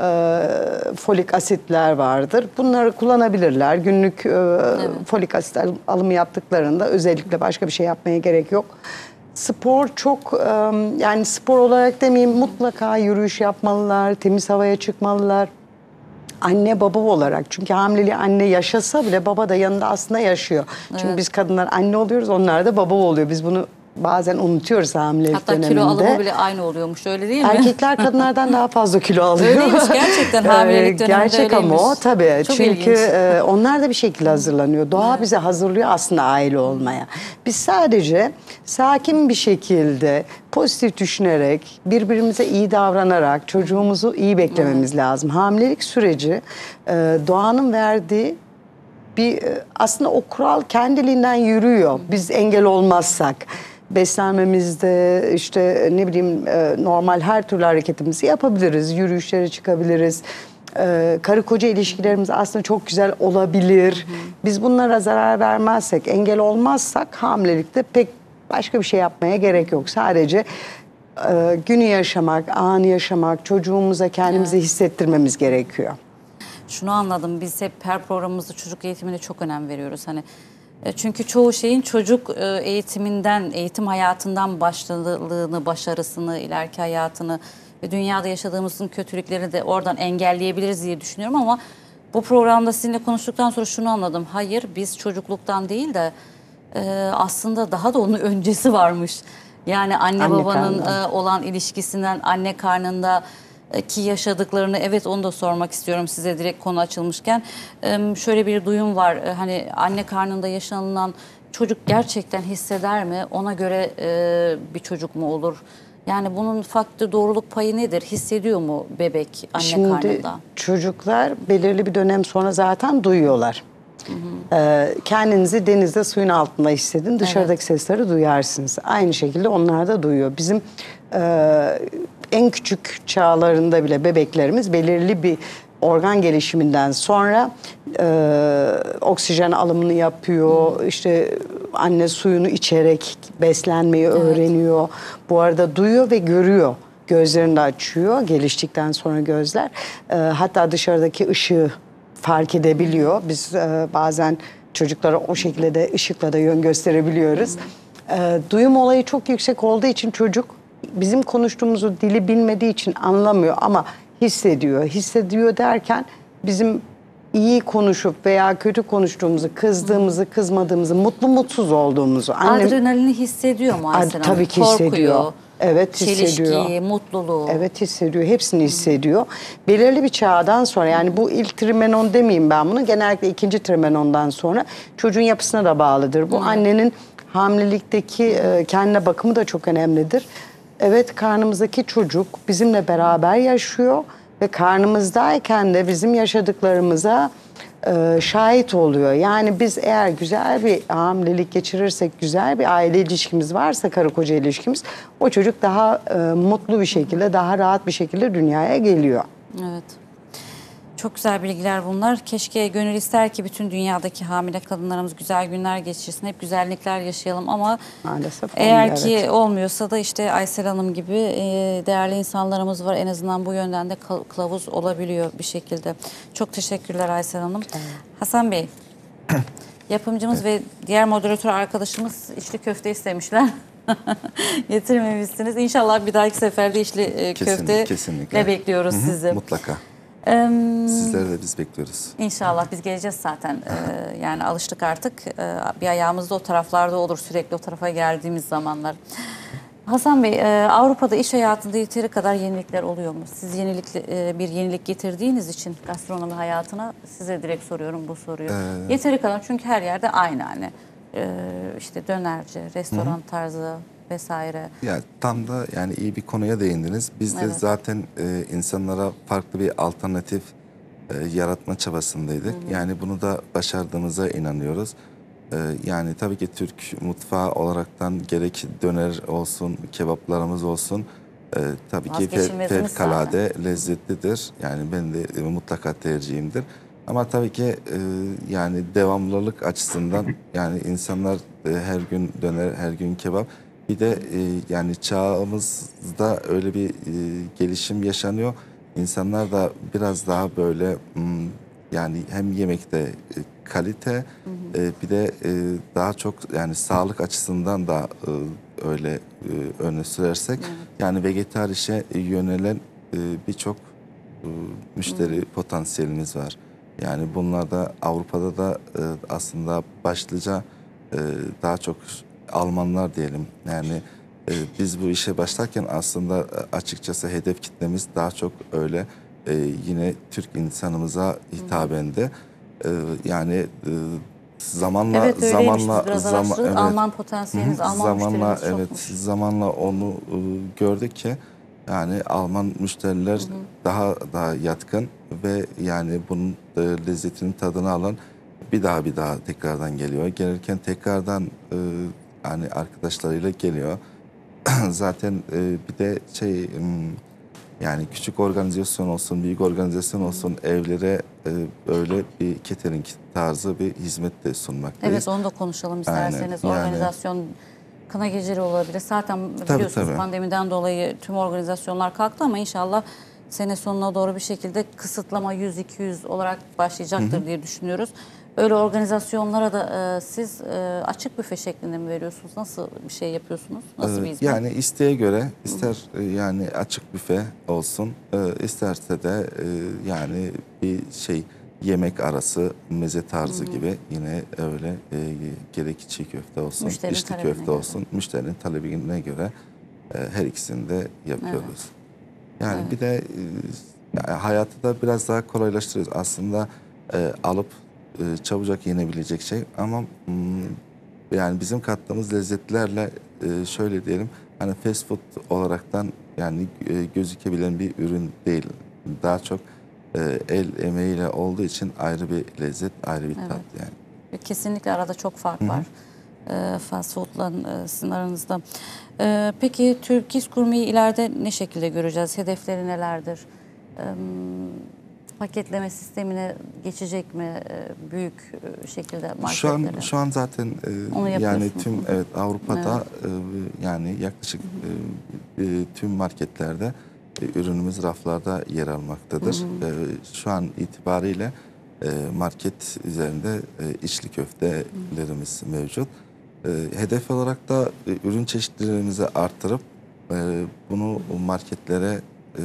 folik asitler vardır. Bunları kullanabilirler. Günlük folik asit alımı yaptıklarında özellikle başka bir şey yapmaya gerek yok. Spor çok, yani spor olarak demeyeyim, mutlaka yürüyüş yapmalılar, temiz havaya çıkmalılar. Anne baba olarak, çünkü hamileliği anne yaşasa bile baba da yanında aslında yaşıyor. Çünkü biz kadınlar anne oluyoruz, onlar da baba oluyor. Biz bunu bazen unutuyoruz hamilelik Hatta döneminde. kilo alımı bile aynı oluyormuş, öyle değil mi? Erkekler kadınlardan daha fazla kilo alıyor. Öyleymiş gerçekten, hamilelik döneminde Gerçek öyleymiş. ama o tabii. Çok Çünkü ilginç. onlar da bir şekilde hazırlanıyor. Doğa bizi hazırlıyor aslında aile olmaya. Biz sadece sakin bir şekilde, pozitif düşünerek, birbirimize iyi davranarak çocuğumuzu iyi beklememiz lazım. Hamilelik süreci doğanın verdiği bir, aslında o kural kendiliğinden yürüyor. Biz engel olmazsak. Beslenmemizde işte ne bileyim normal her türlü hareketimizi yapabiliriz. Yürüyüşlere çıkabiliriz. Karı koca ilişkilerimiz aslında çok güzel olabilir. Biz bunlara zarar vermezsek, engel olmazsak hamilelikte pek başka bir şey yapmaya gerek yok. Sadece günü yaşamak, anı yaşamak, çocuğumuza kendimizi hissettirmemiz gerekiyor. Şunu anladım, biz hep her programımızda çocuk eğitimine çok önem veriyoruz. Hani çünkü çoğu şeyin çocuk eğitiminden, eğitim hayatından başladığını, başarısını, ileriki hayatını ve dünyada yaşadığımızın kötülüklerini de oradan engelleyebiliriz diye düşünüyorum ama bu programda sizinle konuştuktan sonra şunu anladım. Hayır, biz çocukluktan değil de aslında daha da onun öncesi varmış. Yani anne babanın olan ilişkisinden, anne karnında ki yaşadıklarını, evet, onu da sormak istiyorum size direkt konu açılmışken. Şöyle bir duyum var, hani anne karnında yaşanılan çocuk gerçekten hisseder mi? Ona göre bir çocuk mu olur? Yani bunun farklı doğruluk payı nedir? Hissediyor mu bebek anne karnında? Şimdi çocuklar belirli bir dönem sonra zaten duyuyorlar. Kendinizi denizde, suyun altında hissedin. Dışarıdaki sesleri duyarsınız. Aynı şekilde onlar da duyuyor. Bizim en küçük çağlarında bile bebeklerimiz belirli bir organ gelişiminden sonra oksijen alımını yapıyor. İşte anne suyunu içerek beslenmeyi öğreniyor. Bu arada duyuyor ve görüyor. Gözlerini de açıyor. Geliştikten sonra gözler. Hatta dışarıdaki ışığı fark edebiliyor. Biz bazen çocuklara o şekilde de ışıkla da yön gösterebiliyoruz. Duyum olayı çok yüksek olduğu için çocuk bizim konuştuğumuzu dili bilmediği için anlamıyor ama hissediyor. Hissediyor derken bizim iyi konuşup veya kötü konuştuğumuzu, kızdığımızı, kızmadığımızı, mutlu mutsuz olduğumuzu. Adrenalini hissediyor mu Aysel Hanım? Tabii ki Korkuyor. hissediyor. Evet, hissediyor. Çelişkiyi, mutluluğu. Evet, hissediyor. Hepsini hissediyor. Belirli bir çağdan sonra, yani bu ilk trimenon demeyeyim ben bunu. Genellikle ikinci trimenondan sonra çocuğun yapısına da bağlıdır. Bu annenin hamilelikteki kendine bakımı da çok önemlidir. Evet, karnımızdaki çocuk bizimle beraber yaşıyor ve karnımızdayken de bizim yaşadıklarımıza şahit oluyor. Yani biz eğer güzel bir hamilelik geçirirsek, güzel bir aile ilişkimiz varsa, karı koca ilişkimiz, o çocuk daha mutlu bir şekilde, daha rahat bir şekilde dünyaya geliyor. Evet. Çok güzel bilgiler bunlar. Keşke, gönül ister ki bütün dünyadaki hamile kadınlarımız güzel günler geçirsin. Hep güzellikler yaşayalım ama Maalesef eğer olmuyor, ki evet. olmuyorsa da işte Aysel Hanım gibi değerli insanlarımız var. En azından bu yönden de kılavuz olabiliyor bir şekilde. Çok teşekkürler Aysel Hanım. Hasan Bey, yapımcımız ve diğer moderatör arkadaşımız içli köfte istemişler. Getirmemişsiniz. İnşallah bir dahaki seferde içli köfte kesinlikle. bekliyoruz sizi. Mutlaka. Sizleri de biz bekliyoruz. İnşallah biz geleceğiz zaten. Yani alıştık artık. Bir ayağımız da o taraflarda olur sürekli o tarafa geldiğimiz zamanlar. Hasan Bey, Avrupa'da iş hayatında yeteri kadar yenilikler oluyor mu? Siz bir yenilik getirdiğiniz için gastronomi hayatına size direkt soruyorum bu soruyu. Yeteri kadar, çünkü her yerde aynı hani. İşte dönerci, restoran tarzı vesaire. Ya tam da yani iyi bir konuya değindiniz. Biz de Evet. zaten insanlara farklı bir alternatif yaratma çabasındaydık. Yani bunu da başardığımıza inanıyoruz. Yani tabii ki Türk mutfağı olaraktan gerek döner olsun, kebaplarımız olsun tabii ki Vazgeçilmezimiz fevkalade lezzetlidir. Yani ben de mutlaka tercihimdir. Ama tabii ki yani devamlılık açısından yani insanlar her gün döner, her gün kebap. Bir de yani çağımızda öyle bir gelişim yaşanıyor. İnsanlar da biraz daha böyle yani hem yemekte kalite bir de daha çok yani sağlık açısından da öyle öne sürersek yani vejetar işe yönelen birçok müşteri potansiyelimiz var. Yani bunlar da Avrupa'da da aslında başlıca daha çok Almanlar diyelim. Yani biz bu işe başlarken aslında açıkçası hedef kitlemiz daha çok öyle yine Türk insanımıza hitabendi. Yani zamanla Evet, öyleymiş. Biz biraz zaman araştırdık. evet. Alman potansiyeliniz, Alman Zamanla müşteriniz evet, çokmuş. zamanla onu gördük ki yani Alman müşteriler daha yatkın ve yani bunun lezzetinin tadını alan bir daha tekrardan geliyor. Gelirken tekrardan hani arkadaşlarıyla geliyor. Zaten bir de yani küçük organizasyon olsun, büyük organizasyon olsun evlere öyle bir catering tarzı bir hizmet de sunmaktayız. Evet, onu da konuşalım isterseniz. Aynen, yani- Organizasyon, kına geceleri olabilir. Zaten biliyorsunuz tabii. pandemiden dolayı tüm organizasyonlar kalktı ama inşallah sene sonuna doğru bir şekilde kısıtlama 100-200 olarak başlayacaktır diye düşünüyoruz. Öyle organizasyonlara da siz açık büfe şeklinde mi veriyorsunuz? Nasıl bir şey yapıyorsunuz? Nasıl bir hizmet? Yani isteğe göre ister yani açık büfe olsun, isterse de yani bir yemek arası meze tarzı gibi yine öyle gerek çiğ köfte olsun, Müşterinin içli talebine köfte göre. olsun, müşterinin talebine göre her ikisini de yapıyoruz. Yani bir de yani hayatı da biraz daha kolaylaştırıyoruz. Aslında alıp çabucak yenebilecek şey ama yani bizim kattığımız lezzetlerle şöyle diyelim hani fast food olaraktan yani gözükebilen bir ürün değil. Daha çok el emeğiyle olduğu için ayrı bir lezzet, ayrı bir tat yani. Kesinlikle arada çok fark var. Fast food'la sizin aranızda. Peki Türkiye Gurme'yi ileride ne şekilde göreceğiz? Hedefleri nelerdir? Paketleme sistemine geçecek mi büyük şekilde marketlere? Şu an zaten Onu yani yapıyorsunuz. tüm Avrupa'da yani yaklaşık tüm marketlerde ürünümüz raflarda yer almaktadır. Şu an itibariyle market üzerinde içli köftelerimiz mevcut. Hedef olarak da ürün çeşitlerimizi artırıp bunu marketlere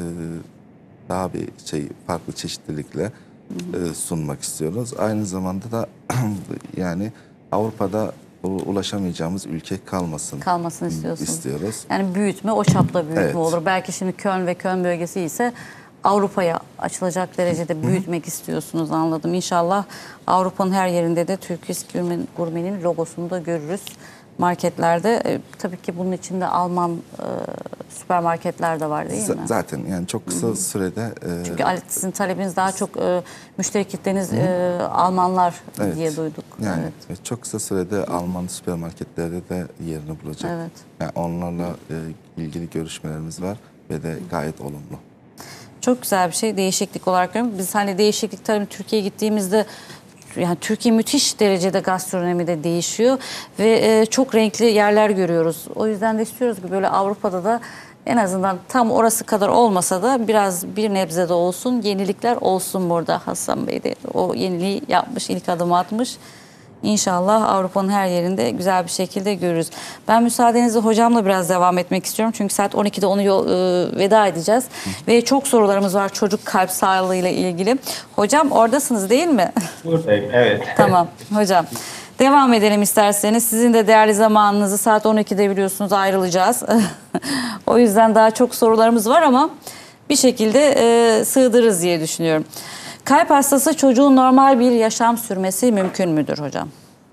daha bir farklı çeşitlilikle sunmak istiyoruz. Aynı zamanda da yani Avrupa'da ulaşamayacağımız ülke Kalmasını istiyorsunuz. istiyoruz. Yani büyütme, o çapta büyütme Evet. olur. Belki şimdi Köln ve Köln bölgesi ise Avrupa'ya açılacak derecede büyütmek istiyorsunuz, anladım. İnşallah Avrupa'nın her yerinde de Türkiye Gurme'nin logosunu da görürüz marketlerde. Tabii ki bunun için de Alman süpermarketlerde var değil mi? Zaten yani çok kısa sürede Çünkü sizin talebiniz daha çok müşteri kitleniz Almanlar diye duyduk. yani Evet. çok kısa sürede Alman süpermarketlerde de yerini bulacak. Evet. Yani onlarla ilgili görüşmelerimiz var ve de gayet olumlu. Çok güzel bir şey, değişiklik olarak görüyorum. Biz hani değişiklik tabii Türkiye'ye gittiğimizde, yani Türkiye müthiş derecede gastronomide değişiyor ve çok renkli yerler görüyoruz. O yüzden de istiyoruz ki böyle Avrupa'da da en azından tam orası kadar olmasa da biraz bir nebze de olsun yenilikler olsun burada. Hasan Bey de o yeniliği yapmış, ilk adımı atmış. İnşallah Avrupa'nın her yerinde güzel bir şekilde görürüz. Ben müsaadenizle hocamla biraz devam etmek istiyorum. Çünkü saat 12'de onu veda edeceğiz. Ve çok sorularımız var çocuk kalp sağlığı ile ilgili. Hocam oradasınız değil mi? Buradayım, evet. Tamam hocam. Devam edelim isterseniz. Sizin de değerli zamanınızı saat 12'de biliyorsunuz ayrılacağız. O yüzden daha çok sorularımız var ama bir şekilde sığdırırız diye düşünüyorum. Kalp hastası çocuğun normal bir yaşam sürmesi mümkün müdür hocam?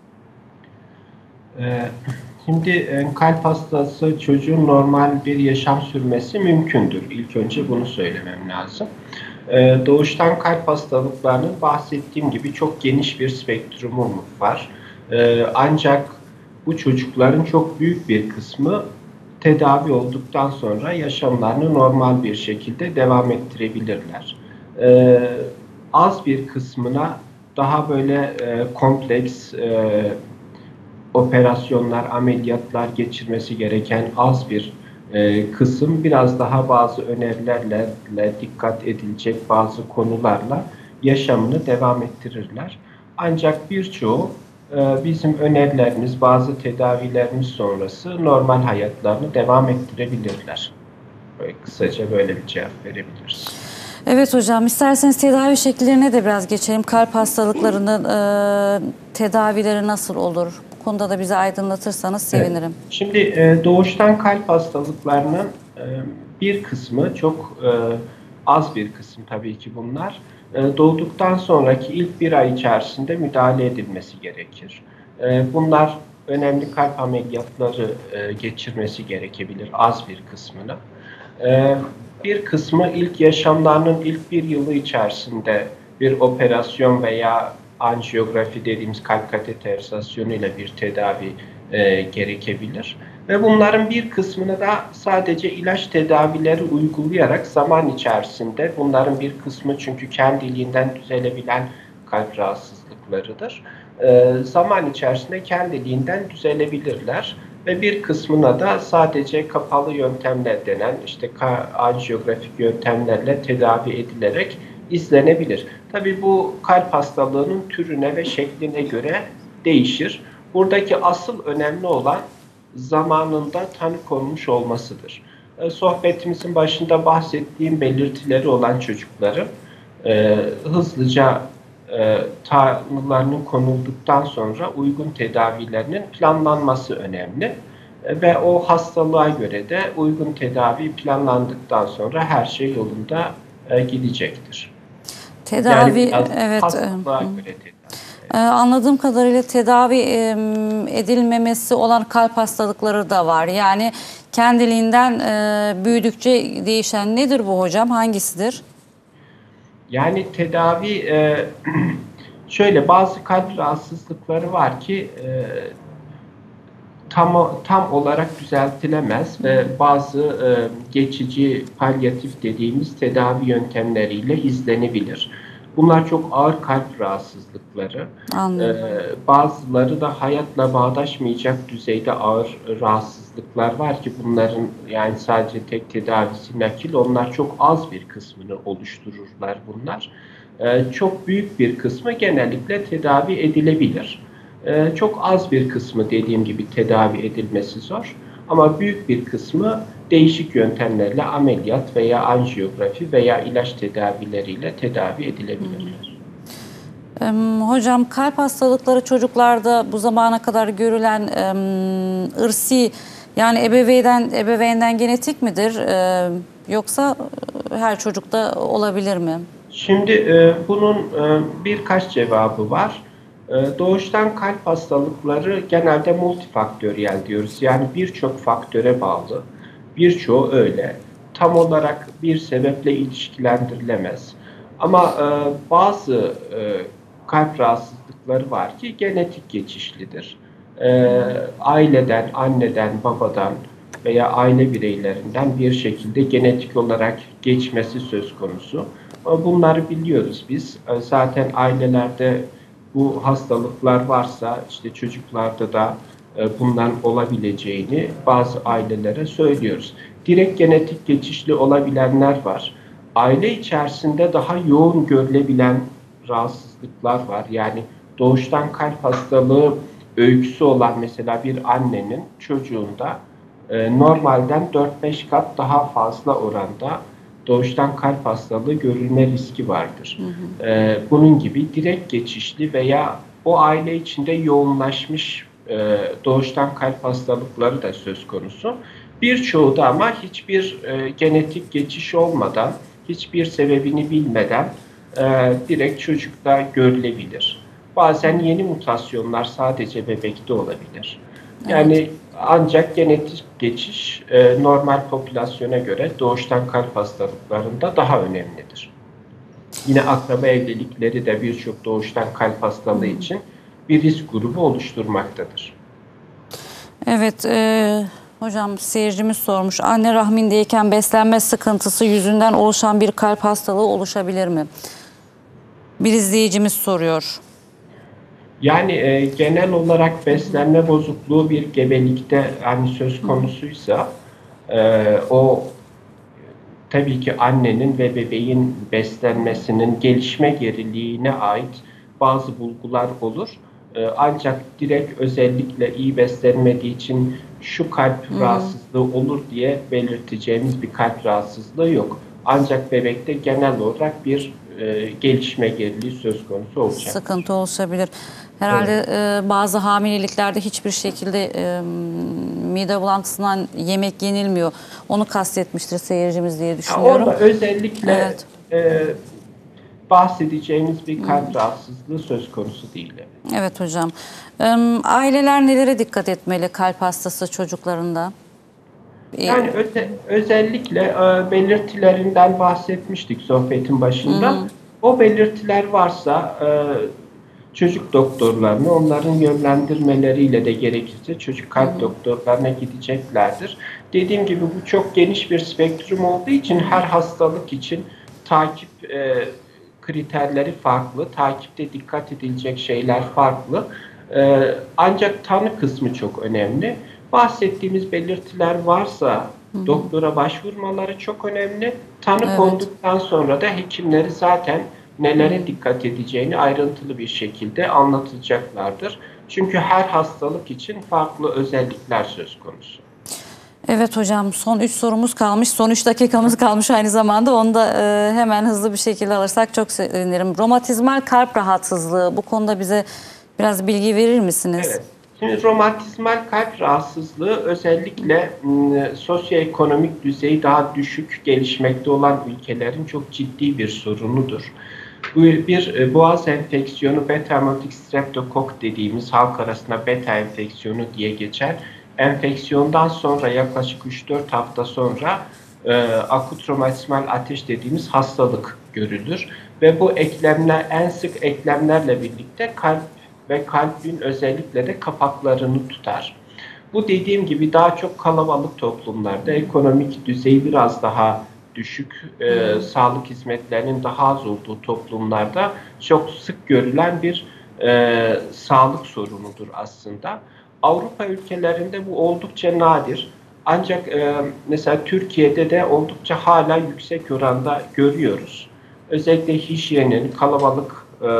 Şimdi kalp hastası çocuğun normal bir yaşam sürmesi mümkündür. İlk önce bunu söylemem lazım. Doğuştan kalp hastalıklarının bahsettiğim gibi çok geniş bir spektrumu var. Ancak bu çocukların çok büyük bir kısmı tedavi olduktan sonra yaşamlarını normal bir şekilde devam ettirebilirler. Az bir kısmına daha böyle kompleks operasyonlar, ameliyatlar geçirmesi gereken az bir kısım biraz daha bazı önerilerle dikkat edilecek bazı konularla yaşamını devam ettirirler. Ancak birçoğu bizim önerilerimiz, bazı tedavilerimiz sonrası normal hayatlarını devam ettirebilirler. Kısaca böyle bir cevap verebiliriz. Evet hocam, isterseniz tedavi şekillerine de biraz geçelim. Kalp hastalıklarının tedavileri nasıl olur? Bu konuda da bizi aydınlatırsanız sevinirim. Evet. Şimdi doğuştan kalp hastalıklarının bir kısmı çok az bir kısım tabii ki bunlar. Doğduktan sonraki ilk bir ay içerisinde müdahale edilmesi gerekir. Bunlar önemli kalp ameliyatları geçirmesi gerekebilir az bir kısmını. Bir kısmı ilk yaşamlarının ilk bir yılı içerisinde bir operasyon veya anjiyografi dediğimiz kalp kateterizasyonu ile bir tedavi gerekebilir. Ve bunların bir kısmını da sadece ilaç tedavileri uygulayarak zaman içerisinde, bunların bir kısmı çünkü kendiliğinden düzelebilen kalp rahatsızlıklarıdır. Zaman içerisinde kendiliğinden düzelebilirler. Ve bir kısmına da sadece kapalı yöntemler denen işte anjiyografik yöntemlerle tedavi edilerek izlenebilir. Tabii bu kalp hastalığının türüne ve şekline göre değişir. Buradaki asıl önemli olan zamanında tanı konmuş olmasıdır. Sohbetimizin başında bahsettiğim belirtileri olan çocukların hızlıca tanılarının konulduktan sonra uygun tedavilerinin planlanması önemli. Ve o hastalığa göre de uygun tedavi planlandıktan sonra her şey yolunda gidecektir. Tedavi, yani evet. Hastalığa göre tedavi. Anladığım kadarıyla tedavi edilmemesi olan kalp hastalıkları da var. Yani kendiliğinden büyüdükçe değişen nedir bu hocam? Hangisidir? Yani tedavi şöyle bazı kalp rahatsızlıkları var ki tam olarak düzeltilemez ve bazı geçici palyatif dediğimiz tedavi yöntemleriyle izlenebilir. Bunlar çok ağır kalp rahatsızlıkları. Bazıları da hayatla bağdaşmayacak düzeyde ağır rahatsızlıklar var ki bunların yani sadece tek tedavisi nakil. Onlar çok az bir kısmını oluştururlar bunlar. Çok büyük bir kısmı genellikle tedavi edilebilir. Çok az bir kısmı dediğim gibi tedavi edilmesi zor. Ama büyük bir kısmı değişik yöntemlerle ameliyat veya anjiyografi veya ilaç tedavileriyle tedavi edilebilirler. Hocam kalp hastalıkları çocuklarda bu zamana kadar görülen ırsi yani ebeveynden genetik midir? Yoksa her çocukta olabilir mi? Şimdi bunun birkaç cevabı var. Doğuştan kalp hastalıkları genelde multifaktöriyel diyoruz. Yani birçok faktöre bağlı. Birçoğu öyle. Tam olarak bir sebeple ilişkilendirilemez. Ama bazı kalp rahatsızlıkları var ki genetik geçişlidir. Aileden, anneden, babadan veya aile bireylerinden bir şekilde genetik olarak geçmesi söz konusu. Bunları biliyoruz biz. Zaten ailelerde bu hastalıklar varsa işte çocuklarda da bundan olabileceğini bazı ailelere söylüyoruz. Direkt genetik geçişli olabilenler var. Aile içerisinde daha yoğun görülebilen rahatsızlıklar var. Yani doğuştan kalp hastalığı öyküsü olan mesela bir annenin çocuğunda normalden 4-5 kat daha fazla oranda doğuştan kalp hastalığı görülme riski vardır. Bunun gibi direkt geçişli veya o aile içinde yoğunlaşmış doğuştan kalp hastalıkları da söz konusu. Birçoğu da ama hiçbir genetik geçiş olmadan, hiçbir sebebini bilmeden direkt çocukta görülebilir. Bazen yeni mutasyonlar sadece bebekte olabilir. Yani ancak genetik geçiş normal popülasyona göre doğuştan kalp hastalıklarında daha önemlidir. Yine akraba evlilikleri de birçok doğuştan kalp hastalığı için bir risk grubu oluşturmaktadır. Evet, hocam seyircimiz sormuş. Anne rahmindeyken beslenme sıkıntısı yüzünden oluşan bir kalp hastalığı oluşabilir mi? Bir izleyicimiz soruyor. Yani genel olarak beslenme bozukluğu bir gebelikte hani söz konusuysa o tabii ki annenin ve bebeğin beslenmesinin gelişme geriliğine ait bazı bulgular olur. Ancak direkt özellikle iyi beslenmediği için şu kalp rahatsızlığı olur diye belirteceğimiz bir kalp rahatsızlığı yok. Ancak bebekte genel olarak bir gelişme geriliği söz konusu olacak. Sıkıntı oluşabilir. Herhalde bazı hamileliklerde hiçbir şekilde mide bulantısından yemek yenilmiyor. Onu kastetmiştir seyircimiz diye düşünüyorum. Orada özellikle Evet. bahsedeceğimiz bir kalp rahatsızlığı söz konusu değil. Evet hocam. Aileler nelere dikkat etmeli kalp hastası çocuklarında? Yani özellikle belirtilerinden bahsetmiştik sohbetin başında. O belirtiler varsa çocuk doktorlarını onların yönlendirmeleriyle de gerekirse çocuk kalp doktorlarına gideceklerdir. Dediğim gibi bu çok geniş bir spektrum olduğu için her hastalık için takip kriterleri farklı, takipte dikkat edilecek şeyler farklı. Ancak tanı kısmı çok önemli. Bahsettiğimiz belirtiler varsa doktora başvurmaları çok önemli. Tanı konduktan sonra da hekimleri zaten nelere dikkat edeceğini ayrıntılı bir şekilde anlatacaklardır. Çünkü her hastalık için farklı özellikler söz konusu. Evet hocam, son 3 sorumuz kalmış. Son 3 dakikamız kalmış aynı zamanda. Onu da hemen hızlı bir şekilde alırsak çok sevinirim. Romatizmal kalp rahatsızlığı, bu konuda bize biraz bilgi verir misiniz? Evet. Şimdi romatizmal kalp rahatsızlığı özellikle sosyoekonomik düzeyi daha düşük gelişmekte olan ülkelerin çok ciddi bir sorunudur. Bu bir boğaz enfeksiyonu, beta hemolytik streptokok dediğimiz halk arasında beta enfeksiyonu diye geçer. Enfeksiyondan sonra yaklaşık 3-4 hafta sonra akut romatizmal ateş dediğimiz hastalık görülür. Ve bu eklemler, en sık eklemlerle birlikte kalp ve kalbin özellikle de kapaklarını tutar. Bu dediğim gibi daha çok kalabalık toplumlarda ekonomik düzey biraz daha düşük, sağlık hizmetlerinin daha az olduğu toplumlarda çok sık görülen bir sağlık sorunudur aslında. Avrupa ülkelerinde bu oldukça nadir. Ancak mesela Türkiye'de de oldukça hala yüksek oranda görüyoruz. Özellikle hijyenin, kalabalık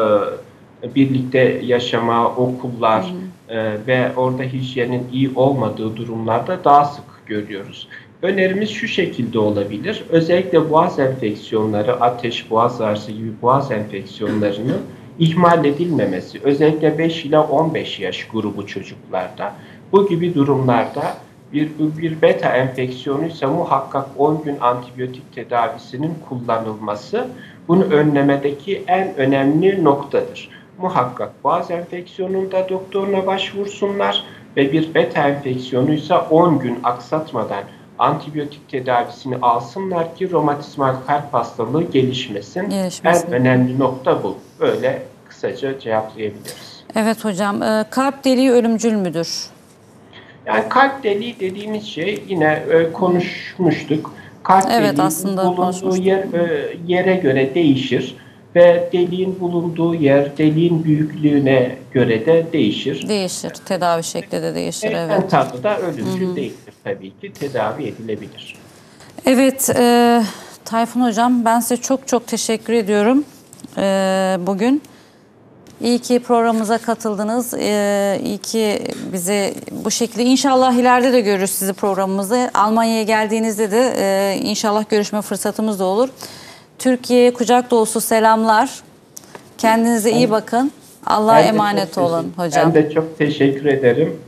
birlikte yaşama, okullar ve orada hijyenin iyi olmadığı durumlarda daha sık görüyoruz. Önerimiz şu şekilde olabilir. Özellikle boğaz enfeksiyonları, ateş, boğaz ağrısı gibi boğaz enfeksiyonlarının ihmal edilmemesi. Özellikle 5 ila 15 yaş grubu çocuklarda. Bu gibi durumlarda bir beta enfeksiyonuysa muhakkak 10 gün antibiyotik tedavisinin kullanılması bunu önlemedeki en önemli noktadır. Muhakkak boğaz enfeksiyonunda doktoruna başvursunlar ve bir beta enfeksiyonuysa 10 gün aksatmadan antibiyotik tedavisini alsınlar ki romatizmal kalp hastalığı gelişmesin. Gelişmesin. En önemli nokta bu. Böyle kısaca cevaplayabiliriz. Evet hocam, kalp deliği ölümcül müdür? Yani kalp deliği dediğimiz şey yine konuşmuştuk. Kalp Evet, deliği aslında bulunduğu konuşmuştuk. yere göre değişir ve deliğin bulunduğu yer deliğin büyüklüğüne göre de değişir. Değişir. Tedavi şekli de değişir. Evet. En tatlı da ölümcül değildir tabii ki. Tedavi edilebilir. Evet, Tayfun hocam, ben size çok çok teşekkür ediyorum bugün. İyi ki programımıza katıldınız. İyi ki bizi bu şekilde, inşallah ileride de görürüz sizi programımızda. Almanya'ya geldiğinizde de inşallah görüşme fırsatımız da olur. Türkiye'ye kucak dolusu selamlar. Kendinize iyi bakın. Allah'a Ben de emanet çok olun hocam. Ben de çok teşekkür ederim.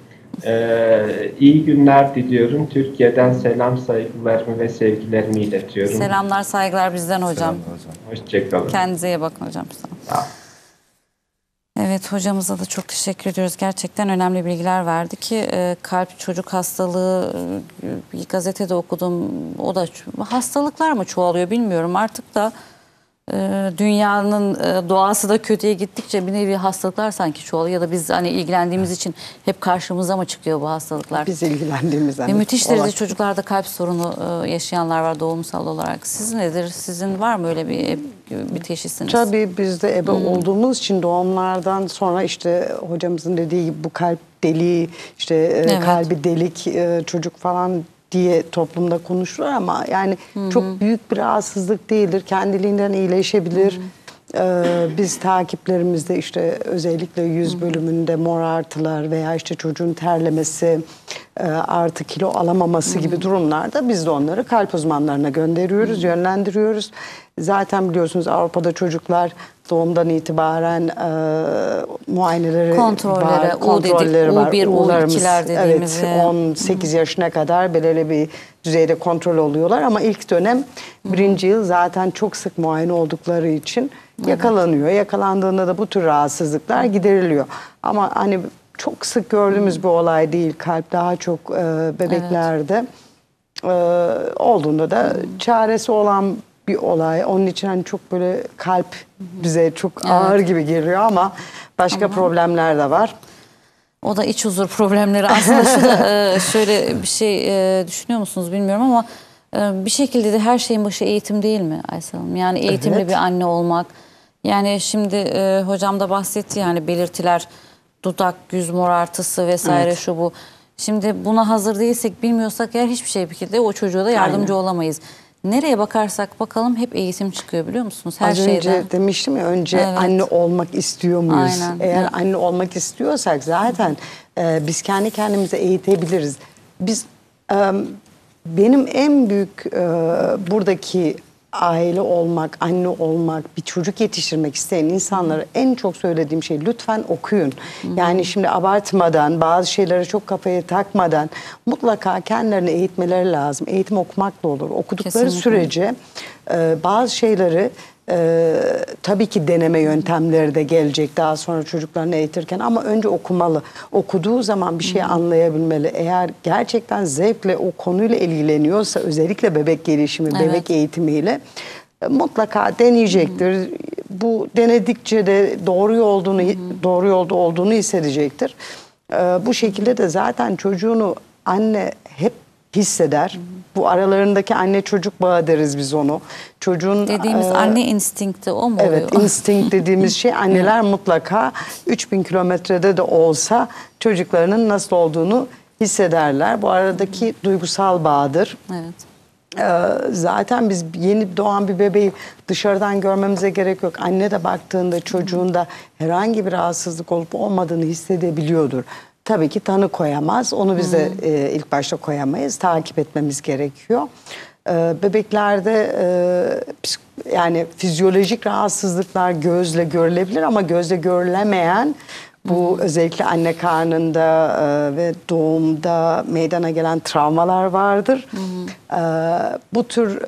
İyi günler diliyorum. Türkiye'den selam, saygılarımı ve sevgilerimi iletiyorum. Selamlar, saygılar bizden hocam. Selamlar hocam. Hoşçakalın. Kendinize iyi bakın hocam. Sağ olun. Sağ olun. Evet, hocamıza da çok teşekkür ediyoruz. Gerçekten önemli bilgiler verdi ki kalp çocuk hastalığı, bir gazetede okudum. O da hastalıklar mı çoğalıyor bilmiyorum artık da dünyanın doğası da kötüye gittikçe bir nevi hastalıklar sanki çoğalıyor ya da biz hani ilgilendiğimiz için hep karşımıza mı çıkıyor bu hastalıklar? Biz ilgilendiğimizden. Müthiş derecede çocuklarda kalp sorunu yaşayanlar var doğumsal olarak. Siz nedir? Sizin var mı öyle bir teşhisiniz? Tabii biz de ebe olduğumuz için doğumlardan sonra işte hocamızın dediği gibi bu kalp deliği, işte Evet. kalbi delik çocuk falan diye toplumda konuşulur ama yani çok büyük bir rahatsızlık değildir. Kendiliğinden iyileşebilir. Biz takiplerimizde işte özellikle yüz bölümünde mor artılar veya işte çocuğun terlemesi, artı kilo alamaması gibi durumlarda biz de onları kalp uzmanlarına gönderiyoruz, yönlendiriyoruz. Zaten biliyorsunuz Avrupa'da çocuklar doğumdan itibaren muayeneleri Kontrollere, var, kontrolleri var. U1, U'larımız, U2'ler dediğimiz. evet, 18 yaşına kadar belirli bir düzeyde kontrol oluyorlar ama ilk dönem birinci yıl zaten çok sık muayene oldukları için yakalanıyor. Yakalandığında da bu tür rahatsızlıklar gideriliyor. Ama hani çok sık gördüğümüz bir olay değil. Kalp daha çok bebeklerde olduğunda da çaresi olan bir olay. Onun için hani çok böyle kalp bize çok ağır gibi geliyor ama başka problemler de var. O da iç huzur problemleri. Aslında şu da şöyle bir şey düşünüyor musunuz bilmiyorum ama bir şekilde de her şeyin başı eğitim değil mi Aysel Hanım? Yani eğitimli Evet. bir anne olmak. Yani şimdi hocam da bahsetti yani belirtiler, dudak, yüz morartısı vesaire şu bu. Şimdi buna hazır değilsek, bilmiyorsak eğer hiçbir şekilde o çocuğa da yardımcı olamayız. Nereye bakarsak bakalım hep eğitim çıkıyor biliyor musunuz? Her Az şeyden. önce demiştim ya, önce Evet. anne olmak istiyor muyuz? Aynen. Eğer Evet. anne olmak istiyorsak zaten biz kendi kendimize eğitebiliriz. Biz benim en büyük buradaki aile olmak, anne olmak, bir çocuk yetiştirmek isteyen insanlara en çok söylediğim şey lütfen okuyun. Yani şimdi abartmadan, bazı şeylere çok kafaya takmadan mutlaka kendilerini eğitmeleri lazım. Eğitim okumakla olur. Okudukları Kesinlikle. sürece bazı şeyleri tabii ki deneme yöntemleri de gelecek daha sonra çocuklarını eğitirken ama önce okumalı. Okuduğu zaman bir şey anlayabilmeli. Eğer gerçekten zevkle o konuyla ilgileniyorsa özellikle bebek gelişimi, bebek eğitimiyle mutlaka deneyecektir. Bu denedikçe de doğru yolda olduğunu hissedecektir. Bu şekilde de zaten çocuğunu anne hep hisseder. Bu aralarındaki anne çocuk bağı deriz biz onu. Çocuğun Dediğimiz anne instinkti o mu evet, oluyor? instinct dediğimiz şey anneler mutlaka 3000 kilometrede de olsa çocuklarının nasıl olduğunu hissederler. Bu aradaki duygusal bağdır. Evet. Zaten biz yeni doğan bir bebeği dışarıdan görmemize gerek yok. Anne de baktığında çocuğunda herhangi bir rahatsızlık olup olmadığını hissedebiliyordur. Tabii ki tanı koyamaz. Onu biz de ilk başta koyamayız. Takip etmemiz gerekiyor. Bebeklerde yani fizyolojik rahatsızlıklar gözle görülebilir ama gözle görülemeyen bu özellikle anne karnında ve doğumda meydana gelen travmalar vardır. Bu tür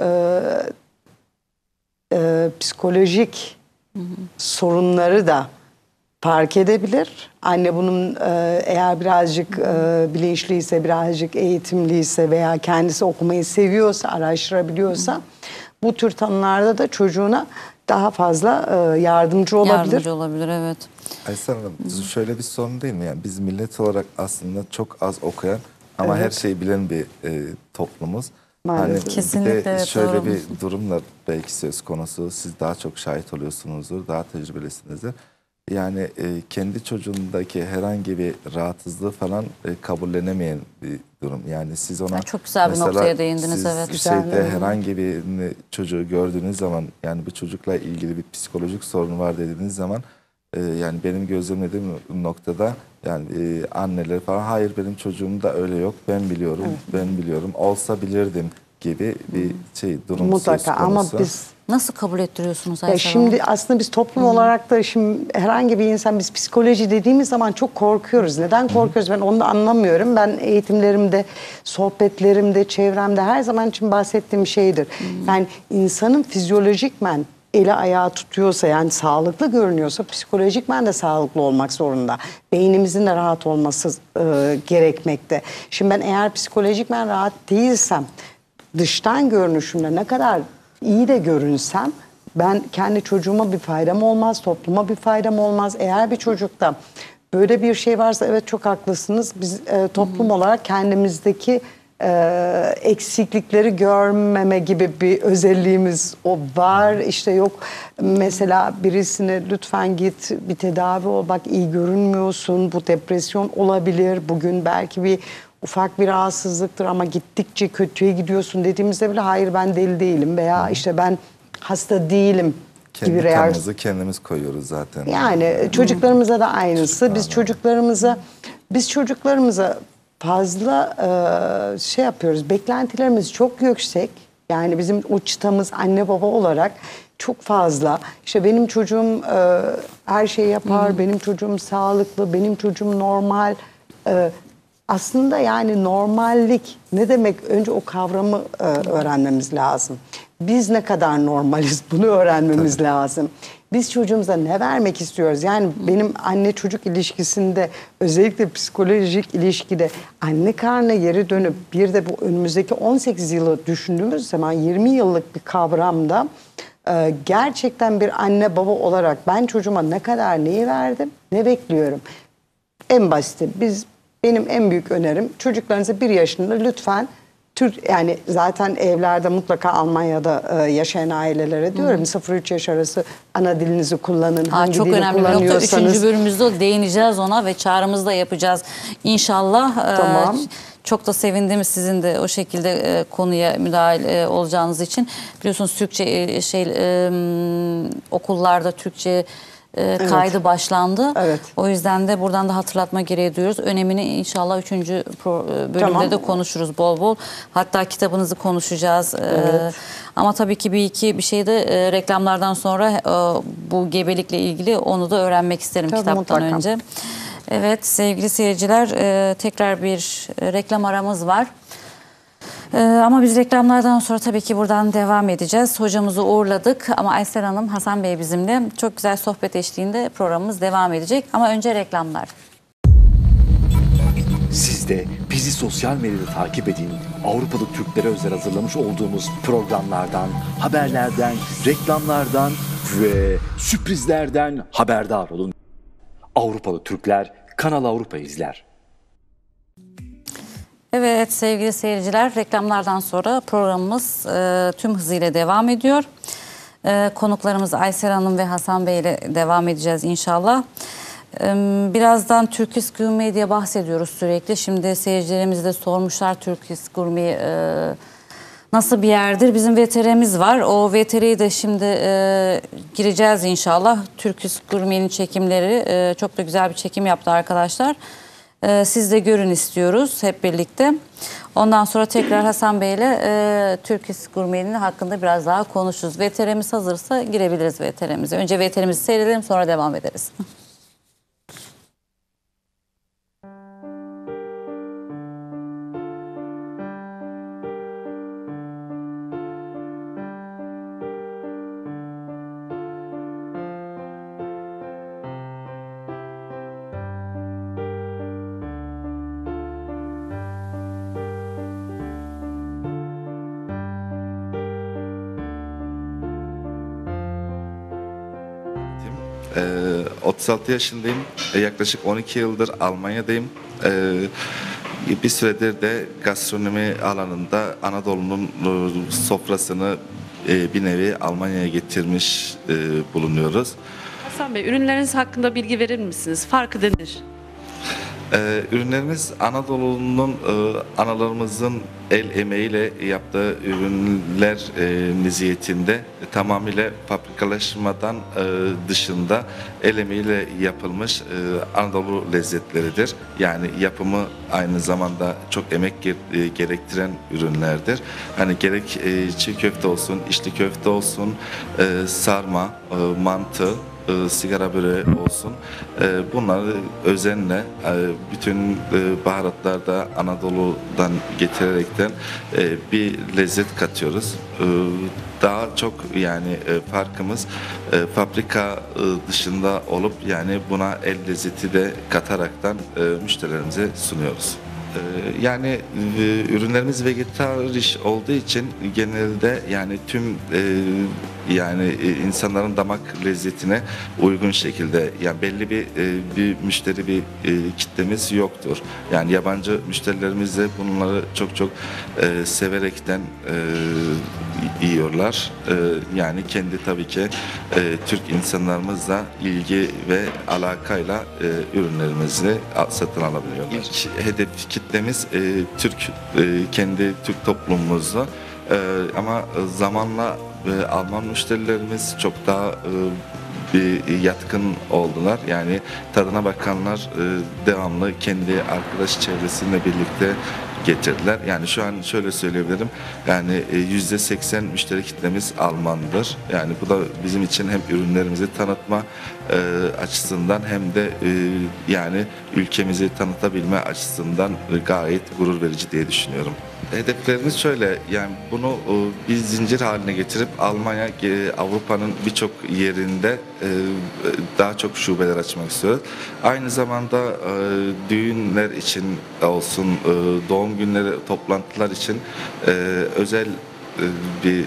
psikolojik sorunları da fark edebilir. Anne bunun eğer birazcık bilinçliyse, birazcık eğitimliyse veya kendisi okumayı seviyorsa, araştırabiliyorsa bu tür tanılarda da çocuğuna daha fazla yardımcı olabilir. Yardımcı olabilir, evet. Aysel Hanım, şöyle bir sorun değil mi? Yani biz millet olarak aslında çok az okuyan ama her şeyi bilen bir toplumuz. Maalesef. Hani Kesinlikle, bir de evet, şöyle doğru. bir durumla belki söz konusu. Siz daha çok şahit oluyorsunuzdur, daha tecrübelisinizdir. Yani kendi çocuğundaki herhangi bir rahatsızlığı falan kabullenemeyen bir durum. Yani siz ona Çok güzel bir mesela noktaya değindiniz, siz evet. Güzel, şeyde evet. herhangi bir çocuğu gördüğünüz zaman, yani bu çocukla ilgili bir psikolojik sorun var dediğiniz zaman, yani benim gözlemlediğim noktada yani anneler falan, hayır benim çocuğumda öyle yok, ben biliyorum, ben biliyorum, olsa bilirdim gibi bir durum Mutlaka söz ama konusu. biz Nasıl kabul ettiriyorsunuz ya Aysel Hanım? şimdi aslında biz toplum olarak da şimdi herhangi bir insan, biz psikoloji dediğimiz zaman çok korkuyoruz. Neden korkuyoruz ben onu da anlamıyorum. Ben eğitimlerimde, sohbetlerimde, çevremde her zaman için bahsettiğim şeydir. Yani insanın fizyolojikmen eli ayağı tutuyorsa, yani sağlıklı görünüyorsa, psikolojikmen de sağlıklı olmak zorunda. Beynimizin de rahat olması gerekmekte. Şimdi ben eğer psikolojikmen rahat değilsem, dıştan görünüşümle ne kadar iyi de görünsem, ben kendi çocuğuma bir faydam olmaz, topluma bir faydam olmaz. Eğer bir çocukta böyle bir şey varsa, evet çok haklısınız. Biz toplum olarak kendimizdeki eksiklikleri görmeme gibi bir özelliğimiz o var. İşte yok mesela birisine lütfen git bir tedavi ol, bak iyi görünmüyorsun, bu depresyon olabilir, bugün belki bir ufak bir rahatsızlıktır ama gittikçe kötüye gidiyorsun dediğimizde bile hayır ben deli değilim veya işte ben hasta değilim gibi Kendi tanımızı kendimiz koyuyoruz zaten. yani çocuklarımıza da aynısı. Biz çocuklarımıza fazla şey yapıyoruz. Beklentilerimiz çok yüksek. Yani bizim o çıtamız anne baba olarak çok fazla. İşte benim çocuğum her şeyi yapar, benim çocuğum sağlıklı, benim çocuğum normal. Aslında yani normallik ne demek? Önce o kavramı öğrenmemiz lazım. Biz ne kadar normaliz bunu öğrenmemiz lazım. Biz çocuğumuza ne vermek istiyoruz? Yani benim anne çocuk ilişkisinde, özellikle psikolojik ilişkide anne karnına geri dönüp bir de bu önümüzdeki 18 yılı düşündüğümüz zaman 20 yıllık bir kavramda gerçekten bir anne baba olarak ben çocuğuma ne kadar neyi verdim, ne bekliyorum? En basiti benim en büyük önerim çocuklarınızı 1 yaşında lütfen yani zaten evlerde mutlaka Almanya'da yaşayan ailelere diyorum 0-3 yaş arası ana dilinizi kullanın. Hangi Çok dili önemli bir nokta. kullanıyorsanız. 3. bölümümüzde değineceğiz ona ve çağrımızı da yapacağız. İnşallah. Tamam. Çok da sevindim sizin de o şekilde konuya müdahil olacağınız için. Biliyorsunuz Türkçe okullarda Türkçe kaydı başlandı. Evet. O yüzden de buradan da hatırlatma gereği duyuyoruz. Önemini inşallah 3. bölümde Tamam. de konuşuruz bol bol. Hatta kitabınızı konuşacağız. Evet. Ama tabii ki bir şey de reklamlardan sonra bu gebelikle ilgili onu da öğrenmek isterim Tabii, kitaptan mutlaka. önce. Evet sevgili seyirciler, tekrar bir reklam aramız var. Ama biz reklamlardan sonra tabii ki buradan devam edeceğiz. Hocamızı uğurladık ama Aysel Hanım, Hasan Bey bizimle çok güzel sohbet eşliğinde programımız devam edecek. Ama önce reklamlar. Siz de bizi sosyal medyada takip edin. Avrupalı Türklere özel hazırlamış olduğumuz programlardan, haberlerden, reklamlardan ve sürprizlerden haberdar olun. Avrupalı Türkler Kanal Avrupa izler. Evet sevgili seyirciler, reklamlardan sonra programımız tüm hızıyla devam ediyor. Konuklarımız Aysel Hanım ve Hasan Bey ile devam edeceğiz inşallah. Birazdan Turkish Gurme diye bahsediyoruz sürekli. Şimdi seyircilerimiz de sormuşlar Turkish Gurme nasıl bir yerdir? Bizim VTR'miz var. O VTR'yi de şimdi gireceğiz inşallah. Turkish Gurme'nin çekimleri çok da güzel bir çekim yaptı arkadaşlar. Siz de görün istiyoruz hep birlikte. Ondan sonra tekrar Hasan Bey ile Turkish Gurme'nin hakkında biraz daha konuşuruz. VTR'miz hazırsa girebiliriz VTR'mize. Önce VTR'mizi seyredelim, sonra devam ederiz. 36 yaşındayım. Yaklaşık 12 yıldır Almanya'dayım. Bir süredir de gastronomi alanında Anadolu'nun sofrasını bir nevi Almanya'ya getirmiş bulunuyoruz. Hasan Bey, ürünleriniz hakkında bilgi verir misiniz? Farkı nedir? Ürünlerimiz Anadolu'nun analarımızın el emeğiyle yaptığı ürünler niziyetinde tamamıyla fabrikalaşmadan dışında el emeğiyle yapılmış Anadolu lezzetleridir. Yani yapımı aynı zamanda çok emek gerektiren ürünlerdir. Hani gerek çiğ köfte olsun, içli köfte olsun, sarma, mantı, sigara böreği olsun. Bunları özenle bütün baharatlarda Anadolu'dan getirerekten bir lezzet katıyoruz. Daha çok yani farkımız fabrika dışında olup yani buna el lezzeti de kataraktan müşterilerimize sunuyoruz. Yani ürünlerimiz vegetariş olduğu için genelde yani tüm yani insanların damak lezzetine uygun şekilde yani belli bir müşteri kitlemiz yoktur. Yani yabancı müşterilerimiz de bunları çok severekten yiyorlar. Yani kendi tabii ki Türk insanlarımızla ilgi ve alakayla ürünlerimizi satın alabiliyorlar. İlk hedef kitlemiz kendi Türk toplumumuzda ama zamanla Alman müşterilerimiz çok daha bir yatkın oldular. Yani tadına bakanlar devamlı kendi arkadaş çevresiyle birlikte getirdiler. Yani şu an şöyle söyleyebilirim. Yani %80 müşteri kitlemiz Almandır. Yani bu da bizim için hem ürünlerimizi tanıtma açısından hem de yani ülkemizi tanıtabilme açısından gayet gurur verici diye düşünüyorum. Hedeflerimiz şöyle, yani bunu bir zincir haline getirip Almanya, Avrupa'nın birçok yerinde daha çok şubeler açmak istiyoruz. Aynı zamanda düğünler için olsun, doğum günleri, toplantılar için özel bir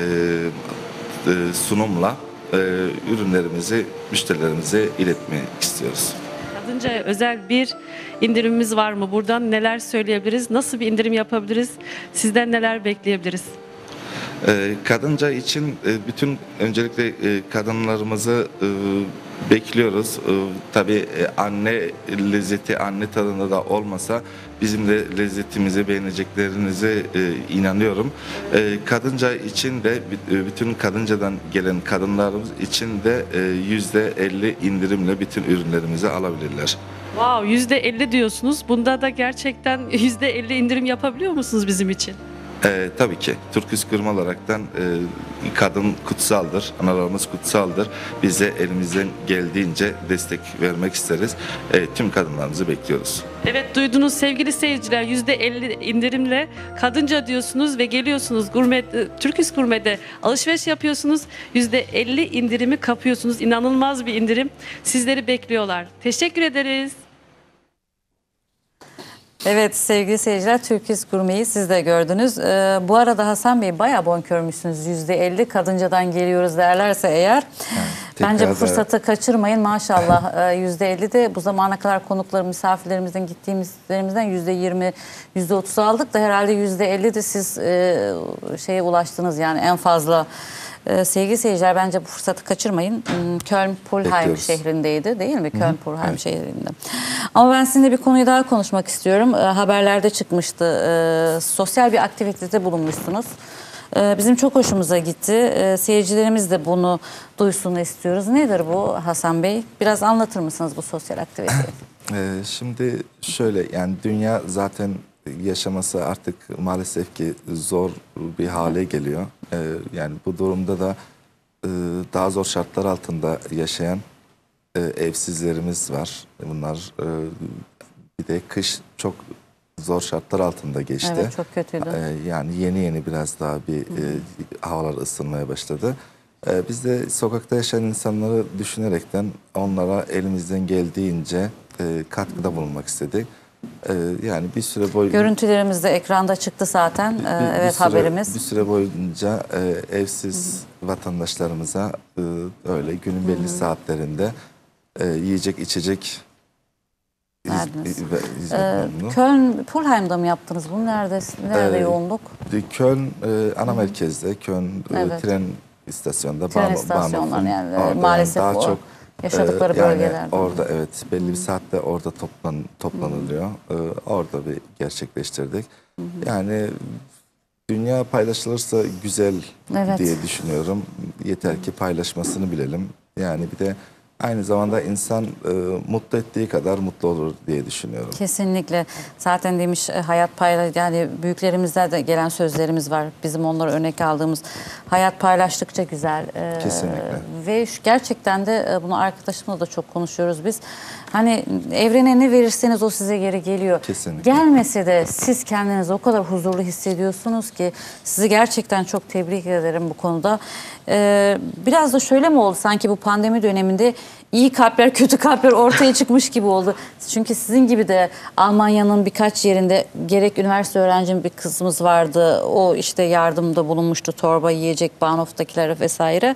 sunumla ürünlerimizi müşterilerimize iletmek istiyoruz. Kadınca özel bir indirimimiz var mı? Buradan neler söyleyebiliriz? Nasıl bir indirim yapabiliriz? Sizden neler bekleyebiliriz? Kadınca için bütün öncelikle kadınlarımızı bekliyoruz. Tabii anne lezzeti, anne tadında da olmasa bizim de lezzetimizi beğeneceklerinize inanıyorum. Kadınca için de bütün kadıncadan gelen kadınlarımız için de %50 indirimle bütün ürünlerimizi alabilirler. Wow, %50 diyorsunuz. Bunda da gerçekten %50 indirim yapabiliyor musunuz bizim için? Tabii ki. Türk İş Kurumu olaraktan kadın kutsaldır, analarımız kutsaldır. Biz de elimizden geldiğince destek vermek isteriz. Tüm kadınlarımızı bekliyoruz. Evet, duydunuz sevgili seyirciler, %50 indirimle kadınca diyorsunuz ve geliyorsunuz Türk İş Gurme'de alışveriş yapıyorsunuz. %50 indirimi kapıyorsunuz. İnanılmaz bir indirim. Sizleri bekliyorlar. Teşekkür ederiz. Evet sevgili seyirciler, Türk İş Gurme'yi siz de gördünüz. Bu arada Hasan Bey bayağı bonkörmüşsünüz. %50 kadıncadan geliyoruz derlerse eğer. Bence bu fırsatı kaçırmayın. Maşallah %50 de bu zamana kadar konuklarım, misafirlerimizden gittiğimizlerimizden %20, %30 aldık da herhalde %50 de siz şeye ulaştınız yani en fazla. Sevgili seyirciler, bence bu fırsatı kaçırmayın. Köln-Pulheim şehrindeydi değil mi? Köln-Pulheim şehrinde. Ama ben sizinle bir konuyu daha konuşmak istiyorum. Haberlerde çıkmıştı. Sosyal bir aktivitede bulunmuşsunuz. Bizim çok hoşumuza gitti. Seyircilerimiz de bunu duysun istiyoruz. Nedir bu Hasan Bey? Biraz anlatır mısınız bu sosyal aktiviteyi? Şimdi şöyle, yani dünya zaten yaşaması artık maalesef ki zor bir hale geliyor. Yani bu durumda da daha zor şartlar altında yaşayan evsizlerimiz var. Bunlar bir de kış çok zor şartlar altında geçti. Evet, çok kötüydü. Yani yeni biraz daha bir havalar ısınmaya başladı. Biz de sokakta yaşayan insanları düşünerekten onlara elimizden geldiğince katkıda bulunmak istedik. Yani bir süre boyunca Görüntülerimiz de ekranda çıktı zaten. Evet, haberimiz. Bir süre boyunca evsiz vatandaşlarımıza öyle günün belli saatlerinde yiyecek içecek Verdiniz. hizmet bulundu. Köln, Pulheim'da mı yaptınız bunu? Nerede yoğunluk? Köln ana merkezde, Köln Evet. tren istasyonunda, Tren istasyonları Bahnhof'un yani orada, maalesef daha o çok yaşadıkları yani bölgelerde. orada evet belli bir saatte orada toplanılıyor. Orada bir gerçekleştirdik. Yani dünya paylaşılırsa güzel Evet. diye düşünüyorum. Yeter ki paylaşmasını bilelim. Yani bir de aynı zamanda insan mutlu ettiği kadar mutlu olur diye düşünüyorum. Kesinlikle. Zaten demiş hayat yani büyüklerimizden de gelen sözlerimiz var. Bizim onları örnek aldığımız hayat paylaştıkça güzel. Kesinlikle. Ve gerçekten de bunu arkadaşımla da çok konuşuyoruz biz. Hani evrene ne verirseniz o size geri geliyor. Kesinlikle. Gelmese de siz kendinizi o kadar huzurlu hissediyorsunuz ki sizi gerçekten çok tebrik ederim bu konuda. Biraz da şöyle mi oldu sanki bu pandemi döneminde iyi kalpler kötü kalpler ortaya çıkmış gibi oldu. Çünkü sizin gibi de Almanya'nın birkaç yerinde gerek üniversite öğrencim bir kızımız vardı. O işte yardımda bulunmuştu, torba yiyecek Bahnhof'takiler vesaire.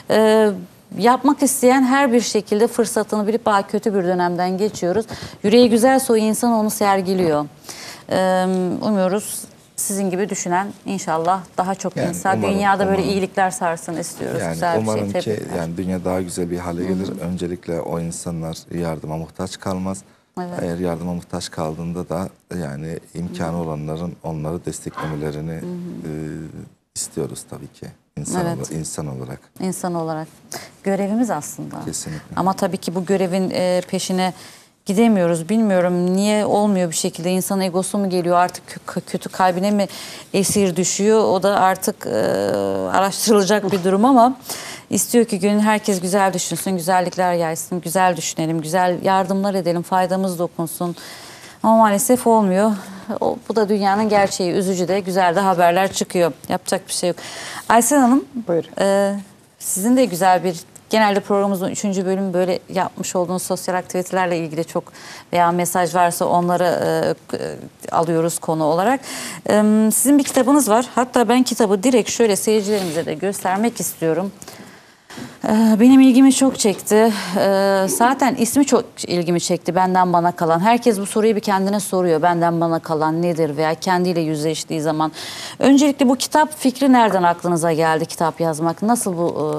Yapmak isteyen her bir şekilde fırsatını bilip kötü bir dönemden geçiyoruz. Yüreği güzelse o insan onu sergiliyor. Umuyoruz sizin gibi düşünen inşallah daha çok Yani insan umarım, dünyada böyle umarım. iyilikler sarsın istiyoruz. Yani Güzel bir şey. umarım ki Tebrikler. yani dünya daha güzel bir hale gelir. Öncelikle o insanlar yardıma muhtaç kalmaz. Evet. Eğer yardıma muhtaç kaldığında da yani imkanı olanların onları desteklemelerini istiyoruz tabii ki Evet. insan olarak. İnsan olarak görevimiz aslında. Kesinlikle. Ama tabii ki bu görevin peşine gidemiyoruz. Bilmiyorum niye olmuyor bir şekilde. İnsan egosu mu geliyor artık kötü kalbine mi esir düşüyor? O da artık araştırılacak bir durum ama istiyor ki gönül herkes güzel düşünsün, güzellikler yaysın, güzel düşünelim, güzel yardımlar edelim, faydamız dokunsun. Ama maalesef olmuyor. Bu da dünyanın gerçeği. Üzücü de güzel de haberler çıkıyor. Yapacak bir şey yok. Aysel Hanım, Buyurun. sizin de güzel bir genelde programımızın 3. bölümü böyle yapmış olduğunuz sosyal aktivitelerle ilgili çok veya mesaj varsa onları alıyoruz konu olarak. Sizin bir kitabınız var. Hatta ben kitabı direkt şöyle seyircilerimize de göstermek istiyorum. Benim ilgimi çok çekti. Zaten ismi çok ilgimi çekti. Benden bana kalan. Herkes bu soruyu bir kendine soruyor. Benden bana kalan nedir veya kendiyle yüzleştiği zaman. Öncelikle bu kitap fikri nereden aklınıza geldi kitap yazmak? Nasıl bu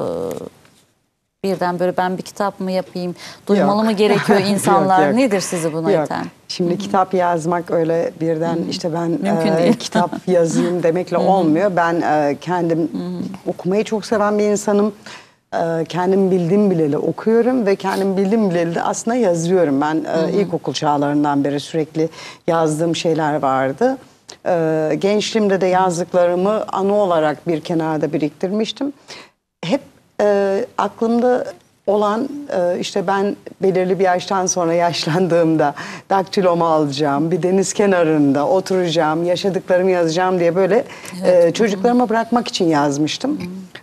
birden böyle ben bir kitap mı yapayım? Duymalı mı gerekiyor insanlar? Yok. Nedir sizi buna Yok. iten? Şimdi kitap yazmak öyle birden işte ben Mümkün değil. kitap yazayım demekle olmuyor. Ben kendim okumayı çok seven bir insanım. Kendim bildiğim bileli okuyorum ve kendim bildiğim bileli de aslında yazıyorum. Ben ilkokul çağlarından beri sürekli yazdığım şeyler vardı. Gençliğimde de yazdıklarımı anı olarak bir kenarda biriktirmiştim. Hep aklımda olan işte ben belirli bir yaştan sonra yaşlandığımda daktilomu alacağım, bir deniz kenarında oturacağım, yaşadıklarımı yazacağım diye böyle çocuklarıma bırakmak için yazmıştım.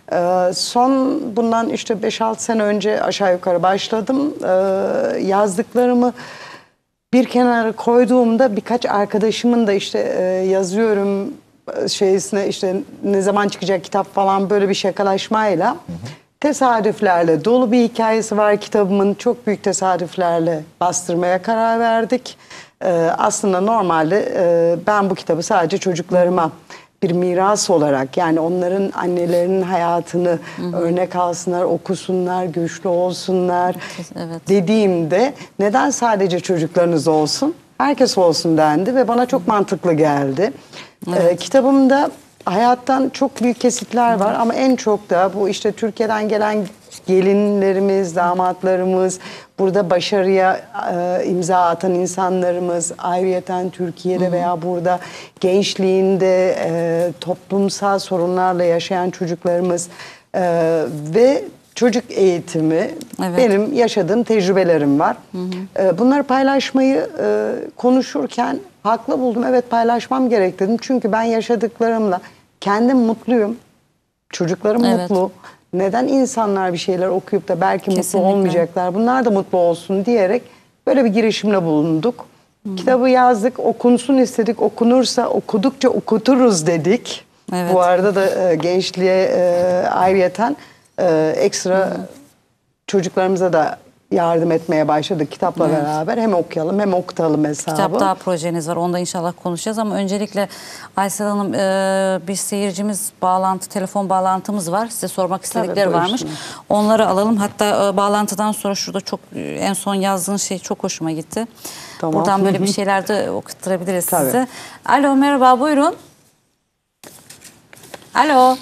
Son bundan işte 5-6 sene önce aşağı yukarı başladım. Yazdıklarımı bir kenara koyduğumda birkaç arkadaşımın da işte yazıyorum şeysine işte ne zaman çıkacak kitap falan böyle bir şakalaşmayla tesadüflerle dolu bir hikayesi var kitabımın. Çok büyük tesadüflerle bastırmaya karar verdik. Aslında normalde ben bu kitabı sadece çocuklarıma bir miras olarak yani onların annelerinin hayatını örnek alsınlar, okusunlar, güçlü olsunlar Evet. dediğimde neden sadece çocuklarınız olsun? Herkes olsun dendi ve bana çok mantıklı geldi. Kitabımda hayattan çok büyük kesitler var ama en çok da bu işte Türkiye'den gelen gelinlerimiz, damatlarımız, burada başarıya imza atan insanlarımız, ayrıyeten Türkiye'de veya burada gençliğinde toplumsal sorunlarla yaşayan çocuklarımız ve çocuk eğitimi, Evet. benim yaşadığım tecrübelerim var. Bunları paylaşmayı konuşurken haklı buldum. Evet paylaşmam gerek dedim. Çünkü ben yaşadıklarımla kendim mutluyum. Çocuklarım Evet. mutlu. Neden insanlar bir şeyler okuyup da belki Kesinlikle. mutlu olmayacaklar? Bunlar da mutlu olsun diyerek böyle bir girişimle bulunduk. Kitabı yazdık, okunsun istedik, okunursa okudukça okuturuz dedik. Evet. Bu arada da gençliğe ayrıyeten ekstra çocuklarımıza da yardım etmeye başladık kitapla beraber. Hem okuyalım hem okutalım hesabı. Kitap daha projeniz var. Onda inşallah konuşacağız ama öncelikle Aysel Hanım, bir seyircimiz telefon bağlantımız var. Size sormak istedikleri varmış. buyursunlar. Onları alalım. Hatta bağlantıdan sonra şurada çok en son yazdığın şey çok hoşuma gitti. Tamam. Buradan böyle bir şeyler de okutturabiliriz Tabii. size. Alo, merhaba, buyurun. Alo.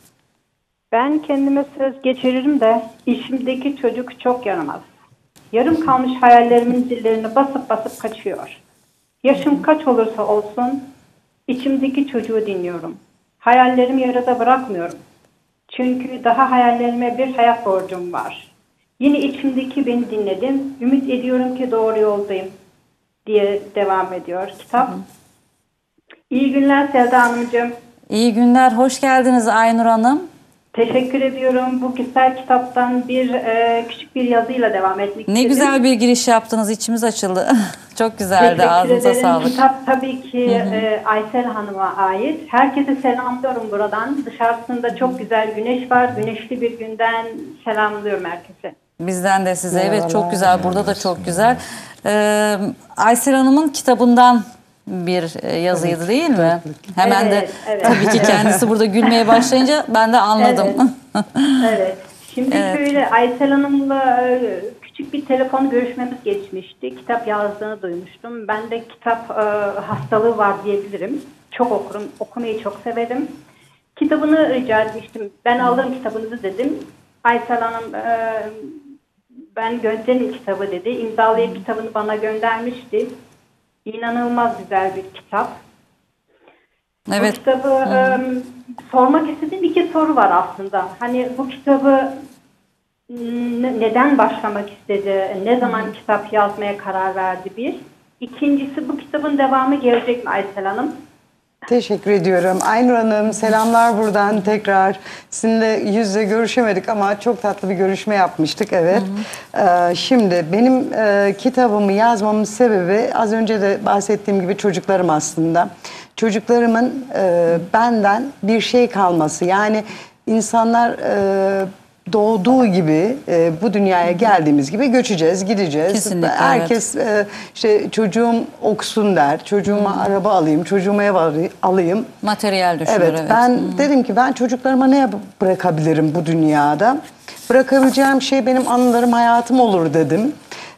Ben kendime söz geçiririm de işimdeki çocuk çok yaramaz. Yarım kalmış hayallerimin zillerini basıp basıp kaçıyor. Yaşım kaç olursa olsun içimdeki çocuğu dinliyorum. Hayallerimi yarıda bırakmıyorum. Çünkü daha hayallerime bir hayat borcum var. Yine içimdeki beni dinledim. Ümit ediyorum ki doğru yoldayım diye devam ediyor kitap. İyi günler Selda Hanımcığım. İyi günler, hoş geldiniz Aynur Hanım. Teşekkür ediyorum. Bu güzel kitaptan küçük bir yazıyla devam etmek Ne istedim. güzel bir giriş yaptınız, içimiz açıldı. Çok güzeldi, Teşekkür ağzınıza ederim. sağlık. Kitap tabii ki Aysel Hanım'a ait. Herkese selamlıyorum buradan. Dışarısında çok güzel güneş var. Güneşli bir günden selamlıyorum herkese. Bizden de size. Evet, Merhabalar. çok güzel. Burada da çok güzel. Aysel Hanım'ın kitabından bir yazıydı değil mi? Hemen Evet, de evet. tabii ki kendisi burada gülmeye başlayınca ben de anladım. Evet. Şimdi şöyle Aysel Hanım'la küçük bir telefon görüşmemiz geçmişti. Kitap yazdığını duymuştum. Ben de kitap hastalığı var diyebilirim. Çok okurum. Okumayı çok severim. Kitabını rica etmiştim. Ben alırım kitabınızı dedim. Aysel Hanım ben gönderin kitabı dedi. İmzalayıp kitabını bana göndermişti. İnanılmaz güzel bir kitap. Evet. Bu kitabı sormak istediğim iki soru var aslında. Hani bu kitabı neden başlamak istedi? Ne zaman kitap yazmaya karar verdi bir? İkincisi bu kitabın devamı gelecek mi Aysel Hanım? Teşekkür ediyorum. Aynur Hanım selamlar buradan tekrar. Sizinle yüz yüze görüşemedik ama çok tatlı bir görüşme yapmıştık. Evet. Şimdi benim kitabımı yazmamın sebebi az önce de bahsettiğim gibi çocuklarım aslında. Çocuklarımın benden bir şey kalması. Yani insanlar doğduğu gibi bu dünyaya geldiğimiz gibi göçeceğiz, gideceğiz. Kesinlikle, herkes işte çocuğum okusun der, çocuğuma araba alayım, çocuğuma ev alayım. Materyal düşünür. Evet, ben dedim ki ben çocuklarıma ne bırakabilirim bu dünyada? Bırakabileceğim şey benim anılarım, hayatım olur dedim.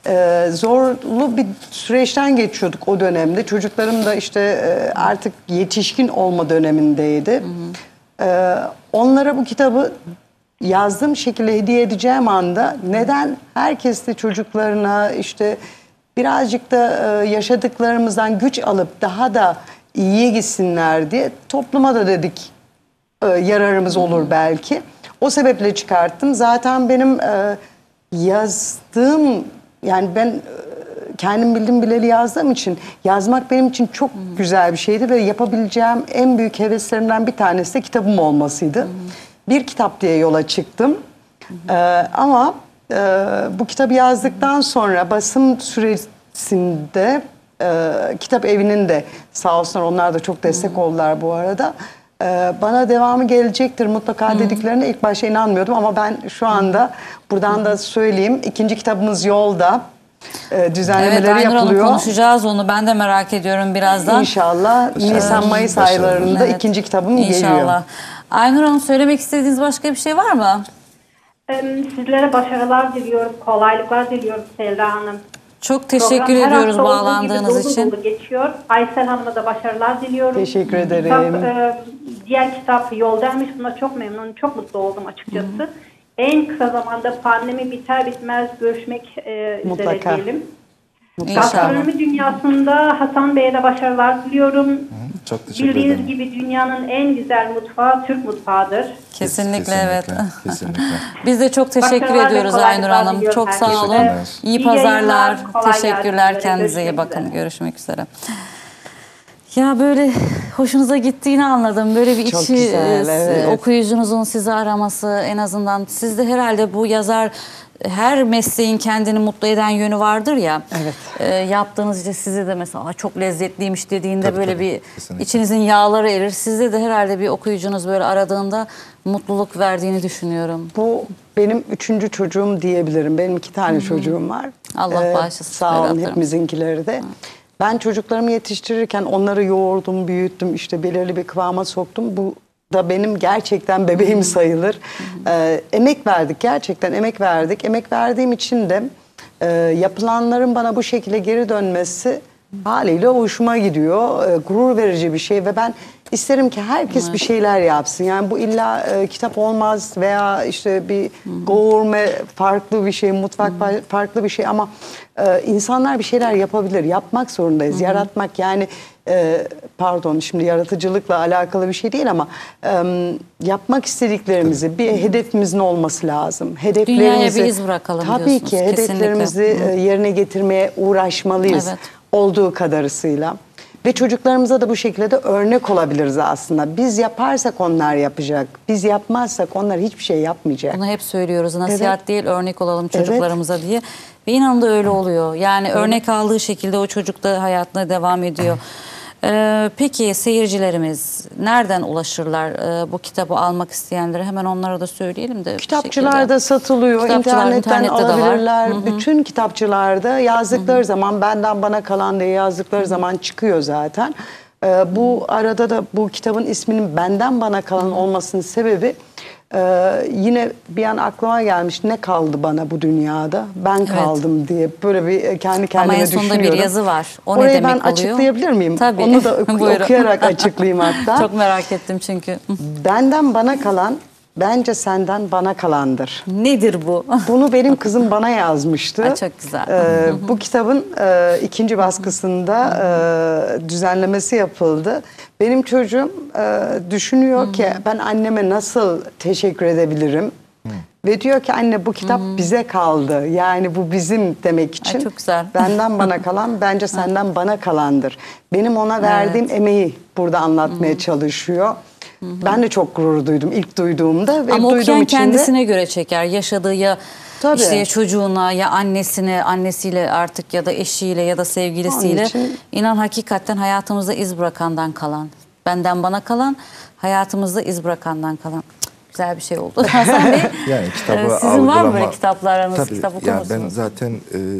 Zorlu bir süreçten geçiyorduk o dönemde. Çocuklarım da işte artık yetişkin olma dönemindeydi. Onlara bu kitabı yazdığım şekilde hediye edeceğim anda neden herkes de çocuklarına işte birazcık da yaşadıklarımızdan güç alıp daha da iyiye gitsinler diye topluma da dedik yararımız olur belki. O sebeple çıkarttım. Zaten benim yazdığım yani ben kendim bildim bileli yazdığım için yazmak benim için çok güzel bir şeydi ve yapabileceğim en büyük heveslerimden bir tanesi de kitabım olmasıydı. Bir kitap diye yola çıktım. Ama bu kitabı yazdıktan sonra basım süresinde kitap evinin de sağ olsunlar onlar da çok destek oldular bu arada. Bana devamı gelecektir mutlaka dediklerine ilk başta inanmıyordum ama ben şu anda buradan da söyleyeyim ikinci kitabımız yolda. Düzenlemeleri Evet, Aynur yapılıyor. Hanım konuşacağız onu. Ben de merak ediyorum birazdan. İnşallah Nisan-Mayıs aylarında Evet, ikinci kitabım İnşallah. geliyor. Aynur Hanım söylemek istediğiniz başka bir şey var mı? Sizlere başarılar diliyorum, kolaylıklar diliyorum Selda Hanım. Çok teşekkür Program her ediyoruz hafta olduğu bağlandığınız gibi için. dolu geçiyor. Aysel Hanım'a da başarılar diliyorum. Teşekkür ederim. Diğer kitap yoldaymış. Buna çok memnunum. Çok mutlu oldum açıkçası. En kısa zamanda pandemi biter bitmez görüşmek üzere Mutlaka. diyelim. İnşallah. Gastronomi dünyasında Hasan Bey'e de başarılar diliyorum. Çok teşekkür Bildiğiniz ederim. gibi dünyanın en güzel mutfağı Türk mutfağıdır. Kesinlikle evet. Kesinlikle. Biz de çok teşekkür Başarılar ve ediyoruz kolaylıklar Aynur Hanım. diliyorum Çok sağ herkese. olun. Teşekkürler. İyi İyi pazarlar. yayınlar, kolay Teşekkürler. gelsin. Kendinize iyi Görüşmek bakın. üzere. Görüşmek üzere. Ya böyle hoşunuza gittiğini anladım. Böyle bir Çok içi güzel, evet. okuyucunuzun sizi araması en azından. Siz de herhalde bu yazar her mesleğin kendini mutlu eden yönü vardır ya. Evet. Yaptığınız işte size de mesela "Aa, çok lezzetliymiş" dediğinde Tabii, böyle tabii. bir Kesinlikle. içinizin yağları erir. Sizde de herhalde bir okuyucunuz böyle aradığında mutluluk verdiğini düşünüyorum. Bu benim 3. çocuğum diyebilirim. Benim 2 tane çocuğum var. Allah bağışlasın Sağ olun, evlatlarım. hepimizinkileri de. Ben çocuklarımı yetiştirirken onları yoğurdum, büyüttüm, işte belirli bir kıvama soktum. Bu da benim gerçekten bebeğim sayılır. Emek verdik, gerçekten emek verdik. Emek verdiğim için de yapılanların bana bu şekilde geri dönmesi haliyle hoşuma gidiyor. Gurur verici bir şey ve ben isterim ki herkes bir şeyler yapsın. Yani bu illa kitap olmaz veya işte bir gurme farklı bir şey, mutfak farklı bir şey ama insanlar bir şeyler yapabilir. Yapmak zorundayız. Yaratmak yani pardon şimdi yaratıcılıkla alakalı bir şey değil ama yapmak istediklerimizi bir hedefimizin olması lazım. Dünyaya bir iz bırakalım tabii diyorsunuz. ki Kesinlikle. hedeflerimizi yerine getirmeye uğraşmalıyız. Evet. Olduğu kadarısıyla. Ve çocuklarımıza da bu şekilde de örnek olabiliriz aslında. Biz yaparsak onlar yapacak. Biz yapmazsak onlar hiçbir şey yapmayacak. Bunu hep söylüyoruz. Nasihat Evet. değil, örnek olalım çocuklarımıza diye. Ve inanın da öyle oluyor. Yani örnek aldığı şekilde o çocuk da hayatına devam ediyor. Peki seyircilerimiz nereden ulaşırlar bu kitabı almak isteyenlere? Hemen onlara da söyleyelim de. Kitapçılarda satılıyor, internetten internette de var. alabilirler. Bütün kitapçılarda yazdıkları zaman benden bana kalan diye yazdıkları zaman çıkıyor zaten. Bu arada da bu kitabın isminin benden bana kalan olmasının sebebi yine bir an aklıma gelmiş ne kaldı bana bu dünyada ben kaldım diye böyle bir kendi kendime Ama en düşünüyorum. sonunda bir yazı var. O Orayı ne demek ben oluyor? açıklayabilir miyim? Tabii. Onu da Buyurun. okuyarak açıklayayım hatta. Çok merak ettim çünkü. Benden bana kalan bence senden bana kalandır. Nedir bu? Bunu benim kızım bana yazmıştı. Ay, çok güzel. Bu kitabın 2. baskısında düzenlemesi yapıldı. Benim çocuğum düşünüyor ki ben anneme nasıl teşekkür edebilirim? Ve diyor ki anne bu kitap bize kaldı. Yani bu bizim demek için. Ay, çok güzel. Benden bana kalan bence senden bana kalandır. Benim ona verdiğim emeği burada anlatmaya çalışıyor. Ben de çok gurur duydum ilk duyduğumda. Ve Ama duyduğum okuyan için de- kendisine göre çeker. Yaşadığı ya Tabii. işte ya çocuğuna ya annesine, annesiyle artık ya da eşiyle ya da sevgilisiyle. Onun için- İnan hakikaten hayatımızda iz bırakandan kalan. Benden bana kalan, hayatımızda iz bırakandan kalan. Güzel bir şey oldu. Hasan Bey, Yani kitabı sizin var mı algılama- böyle kitaplarınız? Tabii, Kitap okur yani musunuz? ben zaten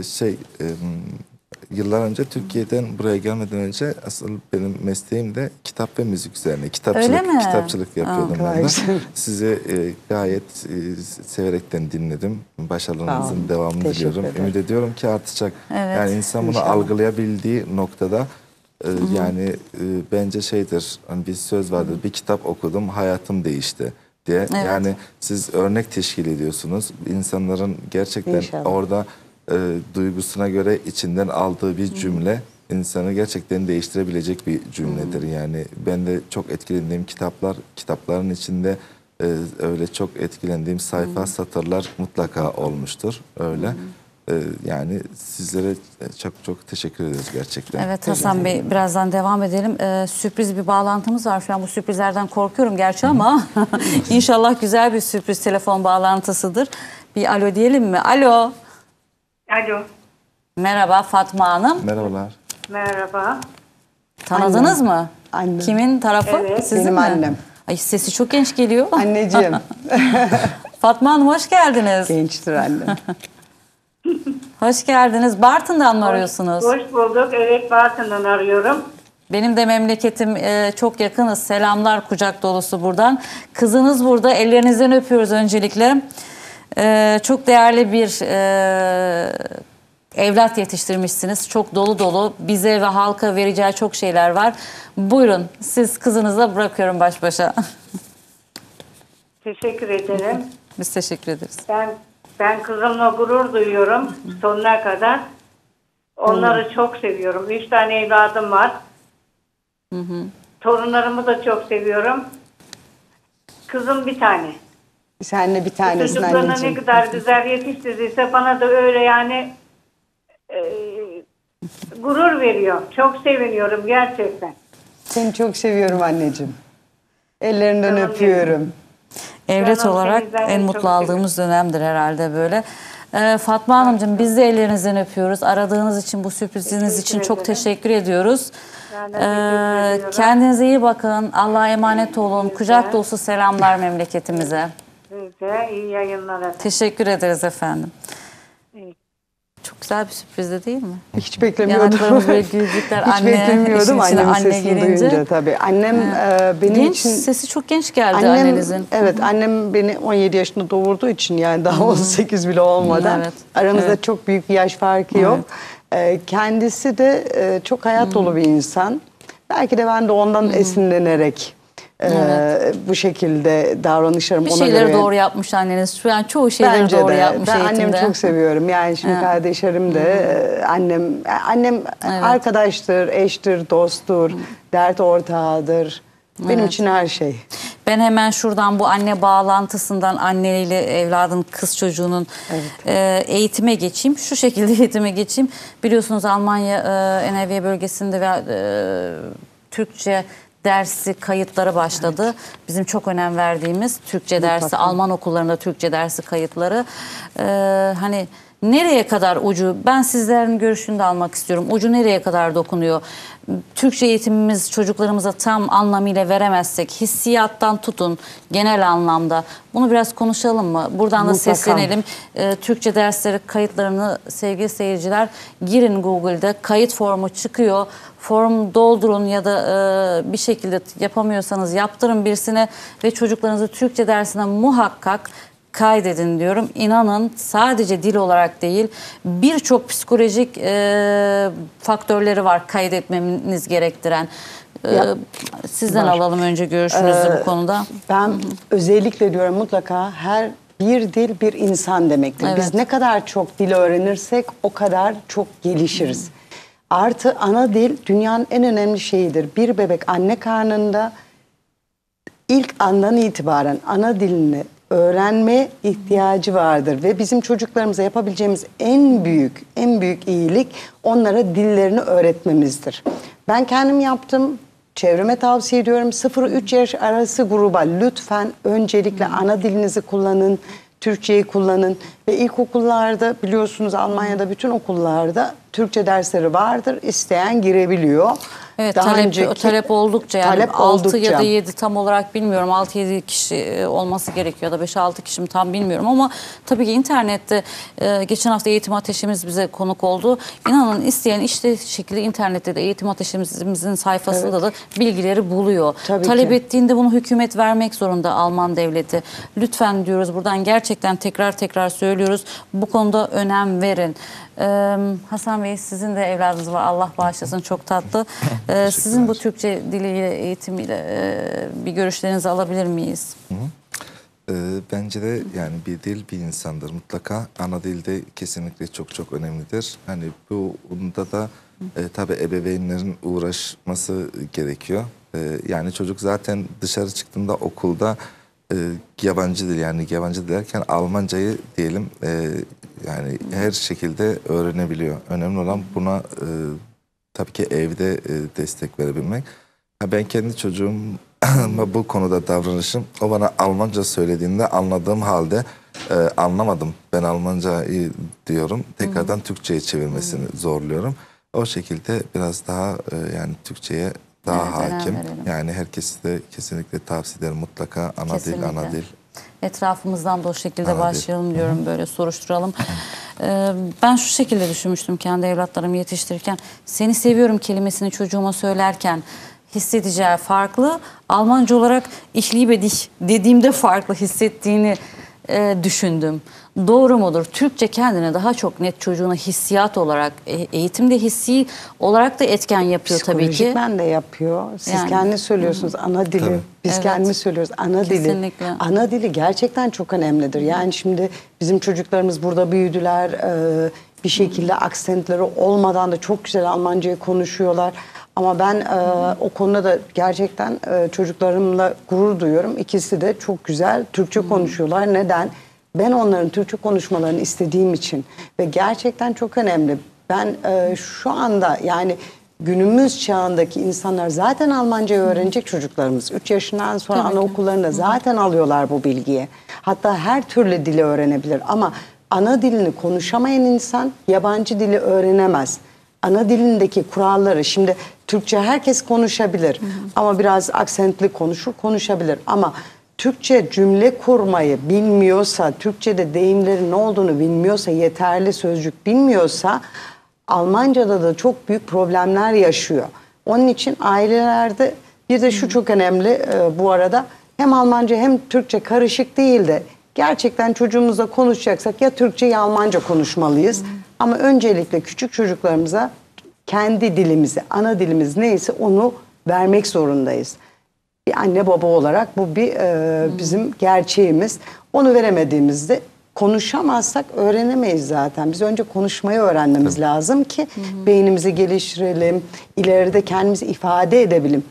yıllar önce Türkiye'den buraya gelmeden önce asıl benim mesleğim de kitap ve müzik üzerine. Öyle mi? Kitapçılık yapıyordum ben de. güzel. Sizi gayet severekten dinledim. Sağ Başarılarınızın olun. devamını Teşekkür diliyorum. ederim. Ümit ediyorum ki artacak. Evet. Yani insan bunu İnşallah. algılayabildiği noktada yani bence şeydir. Hani bir söz vardır. Bir kitap okudum, hayatım değişti diye. Evet. Yani siz örnek teşkil ediyorsunuz. İnsanların gerçekten İnşallah. orada duygusuna göre içinden aldığı bir cümle insanı gerçekten değiştirebilecek bir cümledir. Yani ben de çok etkilendiğim kitapların içinde öyle çok etkilendiğim sayfa, satırlar mutlaka olmuştur. Öyle. Yani sizlere çok çok teşekkür ederiz gerçekten. Evet Hasan Bey, birazdan devam edelim. Sürpriz bir bağlantımız var. Şu an bu sürprizlerden korkuyorum gerçi ama inşallah güzel bir sürpriz telefon bağlantısıdır. Bir alo diyelim mi? Alo. Alo, Merhaba Fatma Hanım. Merhabalar. merhaba. Tanıdınız mı? Annem. Kimin tarafı? Evet. Sizin Benim mi? annem. Ay sesi çok genç geliyor. Anneciğim. Fatma Hanım hoş geldiniz. Gençtir annem. Hoş geldiniz. Bartın'dan mı arıyorsunuz? Hoş bulduk. Evet, Bartın'dan arıyorum. Benim de memleketim çok yakınız. Selamlar kucak dolusu buradan. Kızınız burada. Ellerinizden öpüyoruz öncelikle. Çok değerli bir evlat yetiştirmişsiniz. Çok dolu dolu. Bize ve halka vereceği çok şeyler var. Buyurun siz kızınıza bırakıyorum baş başa. Teşekkür ederim. Biz teşekkür ederiz. Ben kızımla gurur duyuyorum sonuna kadar. Onları çok seviyorum. 3 tane evladım var. Torunlarımı da çok seviyorum. Kızım bir tane. Senle bir tanesin Çocuklarına ne anneciğim. kadar güzel yetiştirdiyse bana da öyle yani gurur veriyor. Çok seviniyorum gerçekten. Seni çok seviyorum anneciğim. Ellerinden Canım öpüyorum. Evlat Canım, olarak sizler de en çok mutlu aldığımız dönemdir herhalde böyle. Fatma Hanımcığım biz de ellerinizden öpüyoruz. Aradığınız için, bu sürpriziniz Teşekkür için çok ederim. teşekkür ediyoruz. Ben de teşekkür ediyorum. Kendinize iyi bakın. Allah'a emanet olun. Siz Kucak de. dolusu selamlar memleketimize. Size iyi yayınlar efendim. Teşekkür ederiz efendim. İyi. Çok güzel bir sürpriz değil mi? Hiç beklemiyordum. Yanaklarımız böyle gülücükler. Hiç beklemiyordum işin içine annemin anne sesini gelince. duyunca tabii. Annem benim Genç, için... sesi çok genç geldi Annem, annenizin. evet, annem beni 17 yaşında doğurduğu için, yani daha 18 bile olmadan, Evet, aramızda evet. çok büyük bir yaş farkı yok. Kendisi de çok hayat dolu bir insan. Belki de ben de ondan esinlenerek bu şekilde davranışlarım Bir ona şeyleri göre. doğru yapmış anneniz. Şu an çoğu şeyleri Bence doğru de. yapmış Ben eğitimde. annemi çok seviyorum. Yani şimdi kardeşlerim de annem arkadaştır, eştir, dosttur, dert ortağıdır. Benim için her şey. Ben hemen şuradan bu anne bağlantısından anneyle evladın, kız çocuğunun eğitime geçeyim. Şu şekilde eğitime geçeyim. Biliyorsunuz Almanya Eneviye bölgesinde ve Türkçe dersi kayıtları başladı. Bizim çok önem verdiğimiz Türkçe dersi, Alman okullarında Türkçe dersi kayıtları. Hani nereye kadar ucu, ben sizlerin görüşünü de almak istiyorum. Ucu nereye kadar dokunuyor? Türkçe eğitimimiz çocuklarımıza tam anlamıyla veremezsek, hissiyattan tutun genel anlamda. Bunu biraz konuşalım mı? Buradan da Mutlaka. seslenelim. Türkçe dersleri kayıtlarını sevgili seyirciler girin Google'da, kayıt formu çıkıyor. Form doldurun ya da bir şekilde yapamıyorsanız yaptırın birisine ve çocuklarınızı Türkçe dersine muhakkak kaydedin diyorum. İnanın sadece dil olarak değil, birçok psikolojik faktörleri var kaydetmeniz gerektiren. Sizden Var. alalım önce görüşünüzü bu konuda. Ben özellikle diyorum, mutlaka her bir dil bir insan demektir. Evet. Biz ne kadar çok dil öğrenirsek o kadar çok gelişiriz. Artı ana dil dünyanın en önemli şeyidir. Bir bebek anne karnında ilk andan itibaren ana dilini öğrenmeye ihtiyacı vardır ve bizim çocuklarımıza yapabileceğimiz en büyük iyilik onlara dillerini öğretmemizdir. Ben kendim yaptım. Çevreme tavsiye ediyorum. 0-3 yaş arası gruba lütfen öncelikle ana dilinizi kullanın, Türkçeyi kullanın ve ilkokullarda biliyorsunuz Almanya'da bütün okullarda Türkçe dersleri vardır. İsteyen girebiliyor. Evet, Daha talep oldukça yani talep 6 oldukça. ya da 7 tam olarak bilmiyorum, 6-7 kişi olması gerekiyor ya da 5-6 kişi mi tam bilmiyorum ama tabii ki internette geçen hafta Eğitim Ateşimiz bize konuk oldu. İnanın isteyen işte şekilde internette de Eğitim Ateşimizin sayfasında da bilgileri buluyor. Tabii Talep ki. ettiğinde bunu hükümet vermek zorunda, Alman devleti. Lütfen diyoruz buradan, gerçekten tekrar söylüyoruz. Bu konuda önem verin. Hasan Bey, sizin de evladınız var, Allah bağışlasın, çok tatlı. Sizin bu Türkçe diliyle, eğitimiyle bir görüşlerinizi alabilir miyiz? Bence de yani bir dil bir insandır mutlaka. Ana dilde kesinlikle çok önemlidir. Hani bunda da tabii ebeveynlerin uğraşması gerekiyor. Yani çocuk zaten dışarı çıktığında okulda yabancı dil, yani yabancı dil derken Almancayı diyelim yani her şekilde öğrenebiliyor. Önemli olan buna tabii ki evde destek verebilmek. Ben kendi çocuğuma bu konuda davranışım, o bana Almanca söylediğinde anladığım halde anlamadım. Ben Almancayı diyorum. Tekrardan Türkçe'ye çevirmesini zorluyorum. O şekilde biraz daha yani Türkçe'ye daha Evet, hakim. önem verelim. Yani herkes de kesinlikle tavsiye ederim mutlaka ana Kesinlikle. dil, ana dil. Etrafımızdan da o şekilde Ana dil. başlayalım diyorum, böyle soruşturalım. Ben şu şekilde düşünmüştüm kendi evlatlarımı yetiştirirken. Seni seviyorum kelimesini çocuğuma söylerken hissedeceği farklı. Almanca olarak ich liebe dich dediğimde farklı hissettiğini düşündüm. Doğru mudur? Türkçe kendine daha çok net çocuğuna hissiyat olarak, eğitimde hissi olarak da etken yapıyor tabii ki. Psikolojikmen de yapıyor. Siz Yani. kendiniz söylüyorsunuz ana dili. Tabii. Biz Evet. kendimiz söylüyoruz ana dili. Kesinlikle. Ana dili gerçekten çok önemlidir. Yani şimdi bizim çocuklarımız burada büyüdüler. Bir şekilde aksentleri olmadan da çok güzel Almancayı konuşuyorlar. Ama ben o konuda da gerçekten çocuklarımla gurur duyuyorum. İkisi de çok güzel Türkçe konuşuyorlar. Neden? Ben onların Türkçe konuşmalarını istediğim için ve gerçekten çok önemli. Ben şu anda yani günümüz çağındaki insanlar zaten Almancayı öğrenecek çocuklarımız. 3 yaşından sonra anaokullarında zaten alıyorlar bu bilgiyi. Hatta her türlü dili öğrenebilir ama ana dilini konuşamayan insan yabancı dili öğrenemez. Ana dilindeki kuralları, şimdi Türkçe herkes konuşabilir ama biraz aksentli konuşabilir ama Türkçe cümle kurmayı bilmiyorsa, Türkçe'de deyimlerin ne olduğunu bilmiyorsa, yeterli sözcük bilmiyorsa Almanca'da da çok büyük problemler yaşıyor. Onun için ailelerde bir de şu çok önemli bu arada, hem Almanca hem Türkçe karışık değil de gerçekten çocuğumuzla konuşacaksak ya Türkçe ya Almanca konuşmalıyız. Ama öncelikle küçük çocuklarımıza kendi dilimizi, ana dilimiz neyse onu vermek zorundayız. Bir anne baba olarak bu bir bizim gerçeğimiz. Onu veremediğimizde konuşamazsak öğrenemeyiz zaten. Biz önce konuşmayı öğrenmemiz lazım ki beynimizi geliştirelim, ileride kendimizi ifade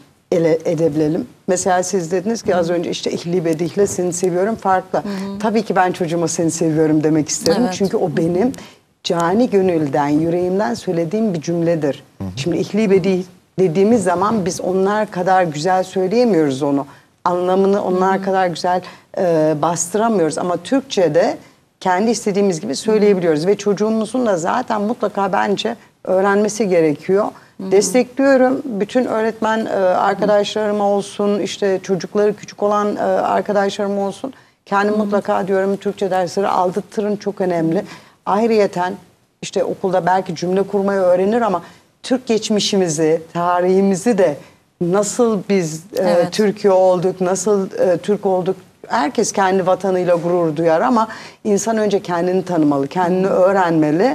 edebilelim. Mesela siz dediniz ki az önce işte ihli bedihle seni seviyorum farklı. Tabii ki ben çocuğuma seni seviyorum demek isterim. Evet. Çünkü o benim cani gönülden, yüreğimden söylediğim bir cümledir. Şimdi ihli bedih dediğimiz zaman biz onlar kadar güzel söyleyemiyoruz onu. Anlamını onlar kadar güzel bastıramıyoruz. Ama Türkçe'de kendi istediğimiz gibi söyleyebiliyoruz. Ve çocuğumuzun da zaten mutlaka bence öğrenmesi gerekiyor. Destekliyorum. Bütün öğretmen arkadaşlarım olsun, işte çocukları küçük olan arkadaşlarım olsun. Kendim mutlaka diyorum Türkçe dersleri aldırtırın, çok önemli. Ayrıyeten işte okulda belki cümle kurmayı öğrenir ama Türk geçmişimizi, tarihimizi de nasıl biz Türkiye olduk, nasıl Türk olduk, herkes kendi vatanıyla gurur duyar ama insan önce kendini tanımalı, kendini öğrenmeli.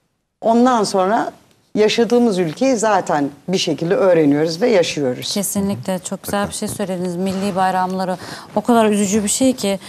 Ondan sonra yaşadığımız ülkeyi zaten bir şekilde öğreniyoruz ve yaşıyoruz. Kesinlikle çok güzel bir şey söylediniz. Milli bayramları o kadar üzücü bir şey ki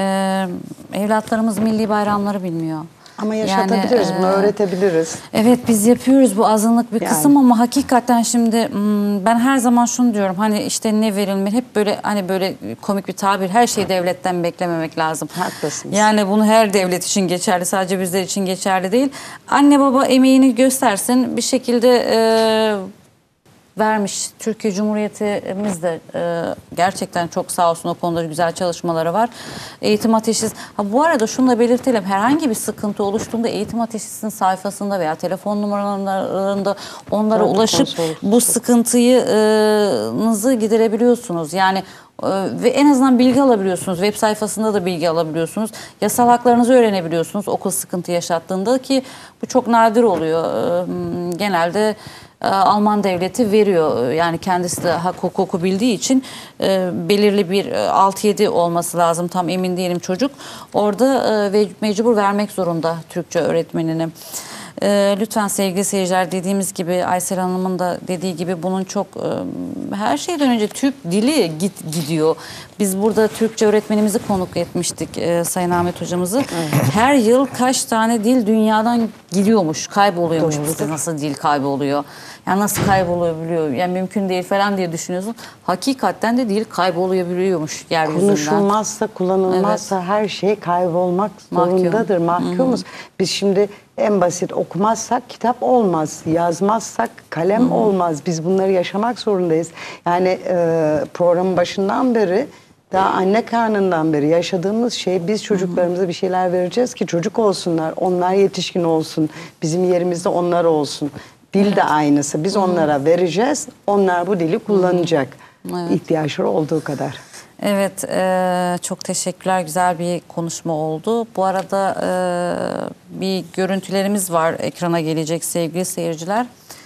evlatlarımız milli bayramları bilmiyor. Ama yaşatabiliriz, bunu öğretebiliriz. Evet, biz yapıyoruz, bu azınlık bir kısım ama hakikaten şimdi ben her zaman şunu diyorum, hani işte ne verilmeli, hep böyle hani böyle komik bir tabir, her şeyi devletten beklememek lazım. Haklısınız. Yani bunu her devlet için geçerli, sadece bizler için geçerli değil. Anne baba emeğini göstersin bir şekilde vermiş. Türkiye Cumhuriyetimiz de gerçekten çok sağ olsun, o konuda güzel çalışmaları var. Eğitim Ateşi. Bu arada şunu da belirtelim. Herhangi bir sıkıntı oluştuğunda Eğitim Ateşi'nin sayfasında veya telefon numaralarında onlara ulaşıp bu sıkıntıyı giderebiliyorsunuz. Yani ve en azından bilgi alabiliyorsunuz. Web sayfasında da bilgi alabiliyorsunuz. Yasal haklarınızı öğrenebiliyorsunuz okul sıkıntı yaşattığında, ki bu çok nadir oluyor. Genelde Alman devleti veriyor. Yani kendisi de hak hukuku bildiği için belirli bir 6-7 olması lazım. Tam emin değilim çocuk. Orada mecbur vermek zorunda Türkçe öğretmenini. Lütfen sevgili seyirciler, dediğimiz gibi Aysel Hanım'ın da dediği gibi bunun çok her şeyden önce Türk dili gidiyor. Biz burada Türkçe öğretmenimizi konuk etmiştik, Sayın Ahmet hocamızı. Her yıl kaç tane dil dünyadan gidiyormuş, kayboluyormuş. Bizde nasıl dil kayboluyor? Yani nasıl kaybolabiliyor? Yani mümkün değil falan diye düşünüyorsun. Hakikaten de dil kaybolabiliyormuş yeryüzünden. Konuşulmazsa, kullanılmazsa her şey kaybolmak zorundadır. Mahkumuz. Biz şimdi en basit okumazsak kitap olmaz, yazmazsak kalem olmaz. Biz bunları yaşamak zorundayız. Yani programın başından beri, daha anne karnından beri yaşadığımız şey, biz çocuklarımıza bir şeyler vereceğiz ki çocuk olsunlar, onlar yetişkin olsun, bizim yerimizde onlar olsun. Dil de aynısı. Biz onlara vereceğiz, onlar bu dili kullanacak. İhtiyaçları olduğu kadar. Evet, çok teşekkürler. Güzel bir konuşma oldu. Bu arada bir görüntülerimiz var, ekrana gelecek sevgili seyirciler.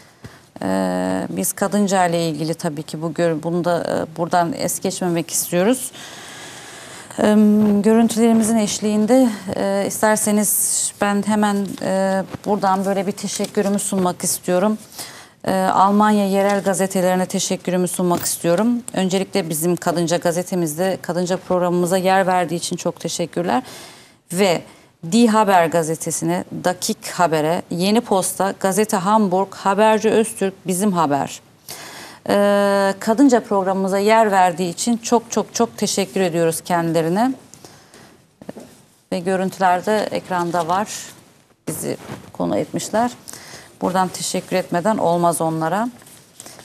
Biz kadınca ile ilgili tabii ki bunu da buradan es geçmemek istiyoruz. Görüntülerimizin eşliğinde isterseniz ben hemen buradan böyle bir teşekkürümü sunmak istiyorum. Almanya yerel gazetelerine teşekkürümü sunmak istiyorum. Öncelikle bizim Kadınca gazetemizde, Kadınca programımıza yer verdiği için çok teşekkürler. Ve Die Haber gazetesine, Dakik Haber'e, Yeni Posta, Gazete Hamburg, Haberci Öztürk, Bizim Haber. Kadınca programımıza yer verdiği için çok çok çok teşekkür ediyoruz kendilerine. Ve görüntülerde ekranda var. Bizi konu etmişler. Buradan teşekkür etmeden olmaz onlara.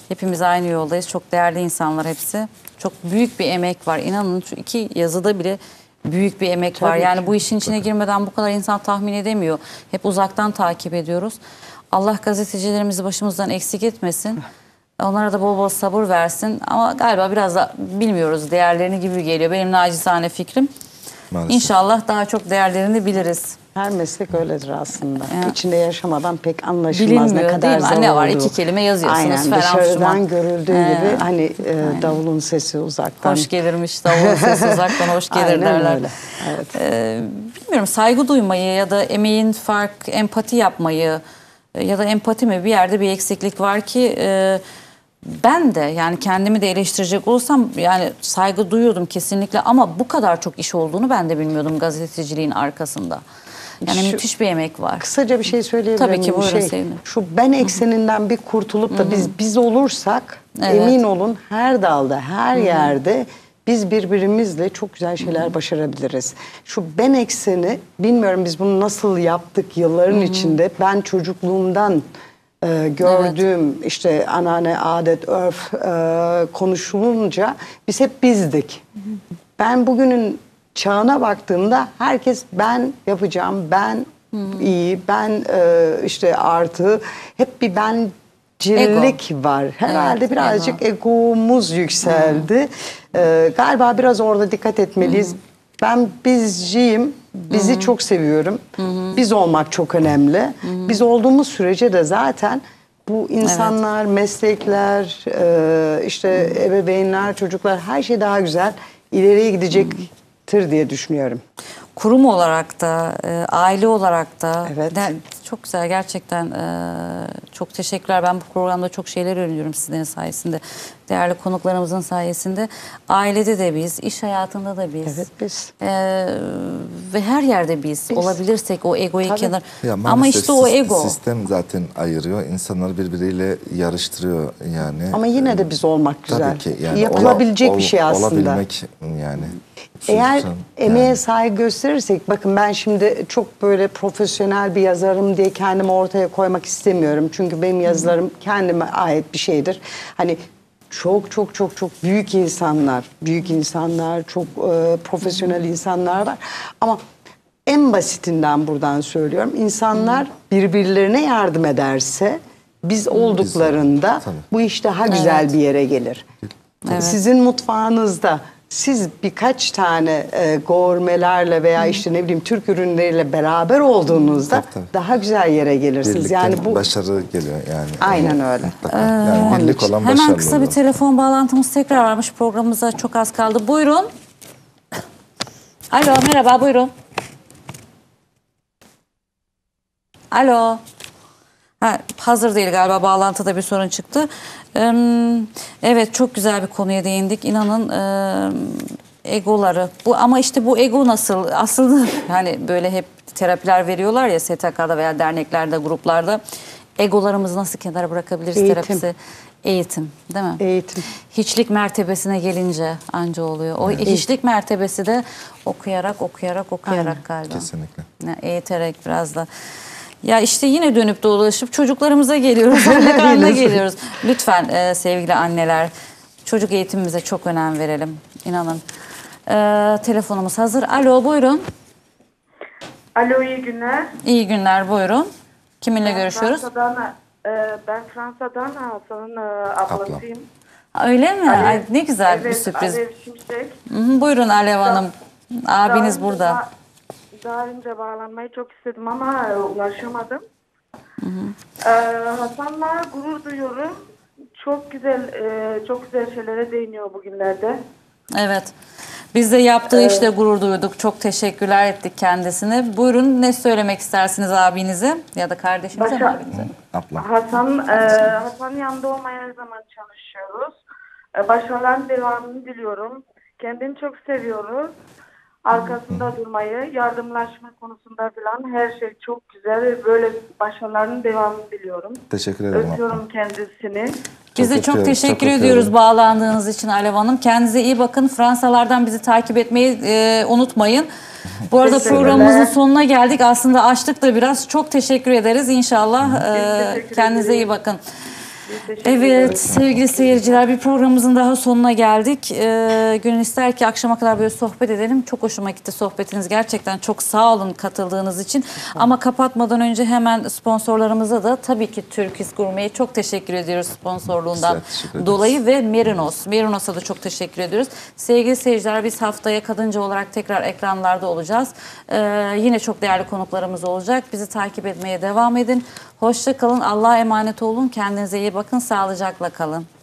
Hepimiz aynı yoldayız. Çok değerli insanlar hepsi. Çok büyük bir emek var. İnanın şu 2 yazıda bile büyük bir emek var. Tabii Yani ki. bu işin içine girmeden bu kadar insan tahmin edemiyor. Hep uzaktan takip ediyoruz. Allah gazetecilerimizi başımızdan eksik etmesin. Onlara da bol bol sabır versin. Ama galiba biraz da bilmiyoruz değerlerini gibi geliyor. Benim nacizane fikrim. Maalesef. İnşallah daha çok değerlerini biliriz. Her meslek öyledir aslında. Ya. İçinde yaşamadan pek anlaşılmaz Bilinmiyor ne kadar değil mi? zor Ne var? olduğu. 2 kelime yazıyorsunuz Aynen, falan dışarıdan şuman. görüldüğü gibi hani davulun sesi uzaktan. Hoş gelirmiş davulun sesi uzaktan hoş gelir Aynen derler. öyle. Evet. Bilmiyorum, saygı duymayı ya da emeğin empati yapmayı ya da empati mi, bir yerde bir eksiklik var ki ben de yani kendimi de eleştirecek olsam yani saygı duyuyordum kesinlikle ama bu kadar çok iş olduğunu ben de bilmiyordum gazeteciliğin arkasında. Yani Şu- müthiş bir emek var. Kısaca bir şey söyleyebilir Tabii ki, miyim? buyurun, sevinirim. Şu ben ekseninden bir kurtulup da biz olursak Evet. emin olun her dalda, her yerde biz birbirimizle çok güzel şeyler başarabiliriz. Şu ben ekseni, bilmiyorum biz bunu nasıl yaptık yılların içinde. Ben çocukluğumdan gördüğüm işte anneanne, adet, örf konuşulunca biz hep bizdik. Ben bugünün çağına baktığımda herkes ben yapacağım, ben iyi, ben işte artı, hep bir bencillik var. Herhalde Evet, birazcık egomuz yükseldi. Galiba biraz orada dikkat etmeliyiz. Ben bizciyim, bizi çok seviyorum. Biz olmak çok önemli. Biz olduğumuz sürece de zaten bu insanlar, meslekler, işte ebeveynler, çocuklar her şey daha güzel ileriye gidecektir diye düşünüyorum. Kurum olarak da, aile olarak da Evet. çok güzel gerçekten. Çok teşekkürler. Ben bu programda çok şeyler öğreniyorum sizlerin sayesinde. Değerli konuklarımızın sayesinde. Ailede de biz, iş hayatında da biz. Evet, biz. Ve her yerde biz. Olabilirsek o egoyu Tabii. kenar. Ya Ama maalesef işte o ego. Sistem zaten ayırıyor. İnsanları birbiriyle yarıştırıyor yani. Ama yine de biz olmak güzel. Tabii ki. Yani yapılabilecek bir şey aslında. Olabilmek yani. Eğer Sonuçta emeğe yani. saygı gösterirsek, bakın ben şimdi çok böyle profesyonel bir yazarım diye kendimi ortaya koymak istemiyorum. Çünkü benim yazılarım kendime ait bir şeydir. Hani çok çok çok çok büyük insanlar, çok profesyonel insanlar var. Ama en basitinden buradan söylüyorum. İnsanlar birbirlerine yardım ederse biz olduklarında tabii. bu iş daha güzel bir yere gelir. Evet. Sizin mutfağınızda siz birkaç tane gurmelerle veya işte ne bileyim Türk ürünleriyle beraber olduğunuzda Tabii, tabii. daha güzel yere gelirsiniz. Birlikte Yani bu başarı geliyor yani. Aynen öyle. Mutlaka. Yani birlik olan Hemen başarılı kısa bir olur. telefon bağlantımız tekrar varmış. Programımıza çok az kaldı. Buyurun. Alo, merhaba, buyurun. Alo. Hazır değil galiba, bağlantıda bir sorun çıktı. Evet, çok güzel bir konuya değindik. İnanın egoları. Ama işte bu ego nasıl? Aslında hani böyle hep terapiler veriyorlar ya STK'da veya derneklerde, gruplarda. Egolarımızı nasıl kenara bırakabiliriz Eğitim. terapisi? Eğitim, değil mi? Eğitim. Hiçlik mertebesine gelince anca oluyor. O hiçlik mertebesi de okuyarak galiba. Kesinlikle. Eğiterek biraz da. Ya işte yine dönüp dolaşıp çocuklarımıza geliyoruz, anne karnına geliyoruz. Lütfen sevgili anneler, çocuk eğitimimize çok önem verelim. İnanın. Telefonumuz hazır. Alo, buyurun. Alo, iyi günler. İyi günler, buyurun. Kiminle görüşüyoruz? Ben Fransa'dan Hasan'ın ablasıyım. Öyle mi? Alev. Ay, ne güzel bir Evet, sürpriz. Alev Şimşek. Buyurun Alev Hanım. Abiniz burada. Daha önce bağlanmayı çok istedim ama ulaşamadım. Hasan'la gurur duyuyorum. Çok güzel şeylere değiniyor bugünlerde. Evet. Biz de yaptığı işle gurur duyduk. Çok teşekkürler ettik kendisine. Buyurun, ne söylemek istersiniz abinize ya da kardeşinize mi, abinize? Abla. Hasan'ın yanında olmaya her zaman çalışıyoruz. Başarıların devamını diliyorum. Kendini çok seviyoruz. Arkasında durmayı, yardımlaşma konusunda falan her şey çok güzel. Böyle başarıların devamını diliyorum. Teşekkür ederim abla. Öpüyorum kendisini. Biz de çok öpüyorum, teşekkür çok ediyoruz öpüyorum. bağlandığınız için Alev Hanım. Kendinize iyi bakın. Fransalardan bizi takip etmeyi unutmayın. Bu arada Teşekkürler. programımızın sonuna geldik. Aslında açtık da biraz. Çok teşekkür ederiz. İnşallah teşekkür kendinize ederiz. iyi bakın. Biz teşekkür ederiz. Evet sevgili seyirciler, bir programımızın daha sonuna geldik. Gönül ister ki akşama kadar böyle sohbet edelim. Çok hoşuma gitti sohbetiniz. Gerçekten çok sağ olun katıldığınız için. Ama kapatmadan önce hemen sponsorlarımıza da tabii ki Turkish Gourmet'e çok teşekkür ediyoruz sponsorluğundan Teşekkür ederiz. dolayı ve Merinos'a da çok teşekkür ediyoruz. Sevgili seyirciler, biz haftaya kadınca olarak tekrar ekranlarda olacağız. Yine çok değerli konuklarımız olacak. Bizi takip etmeye devam edin. Hoşça kalın. Allah'a emanet olun. Kendinize iyi bakın. Sağlıcakla kalın.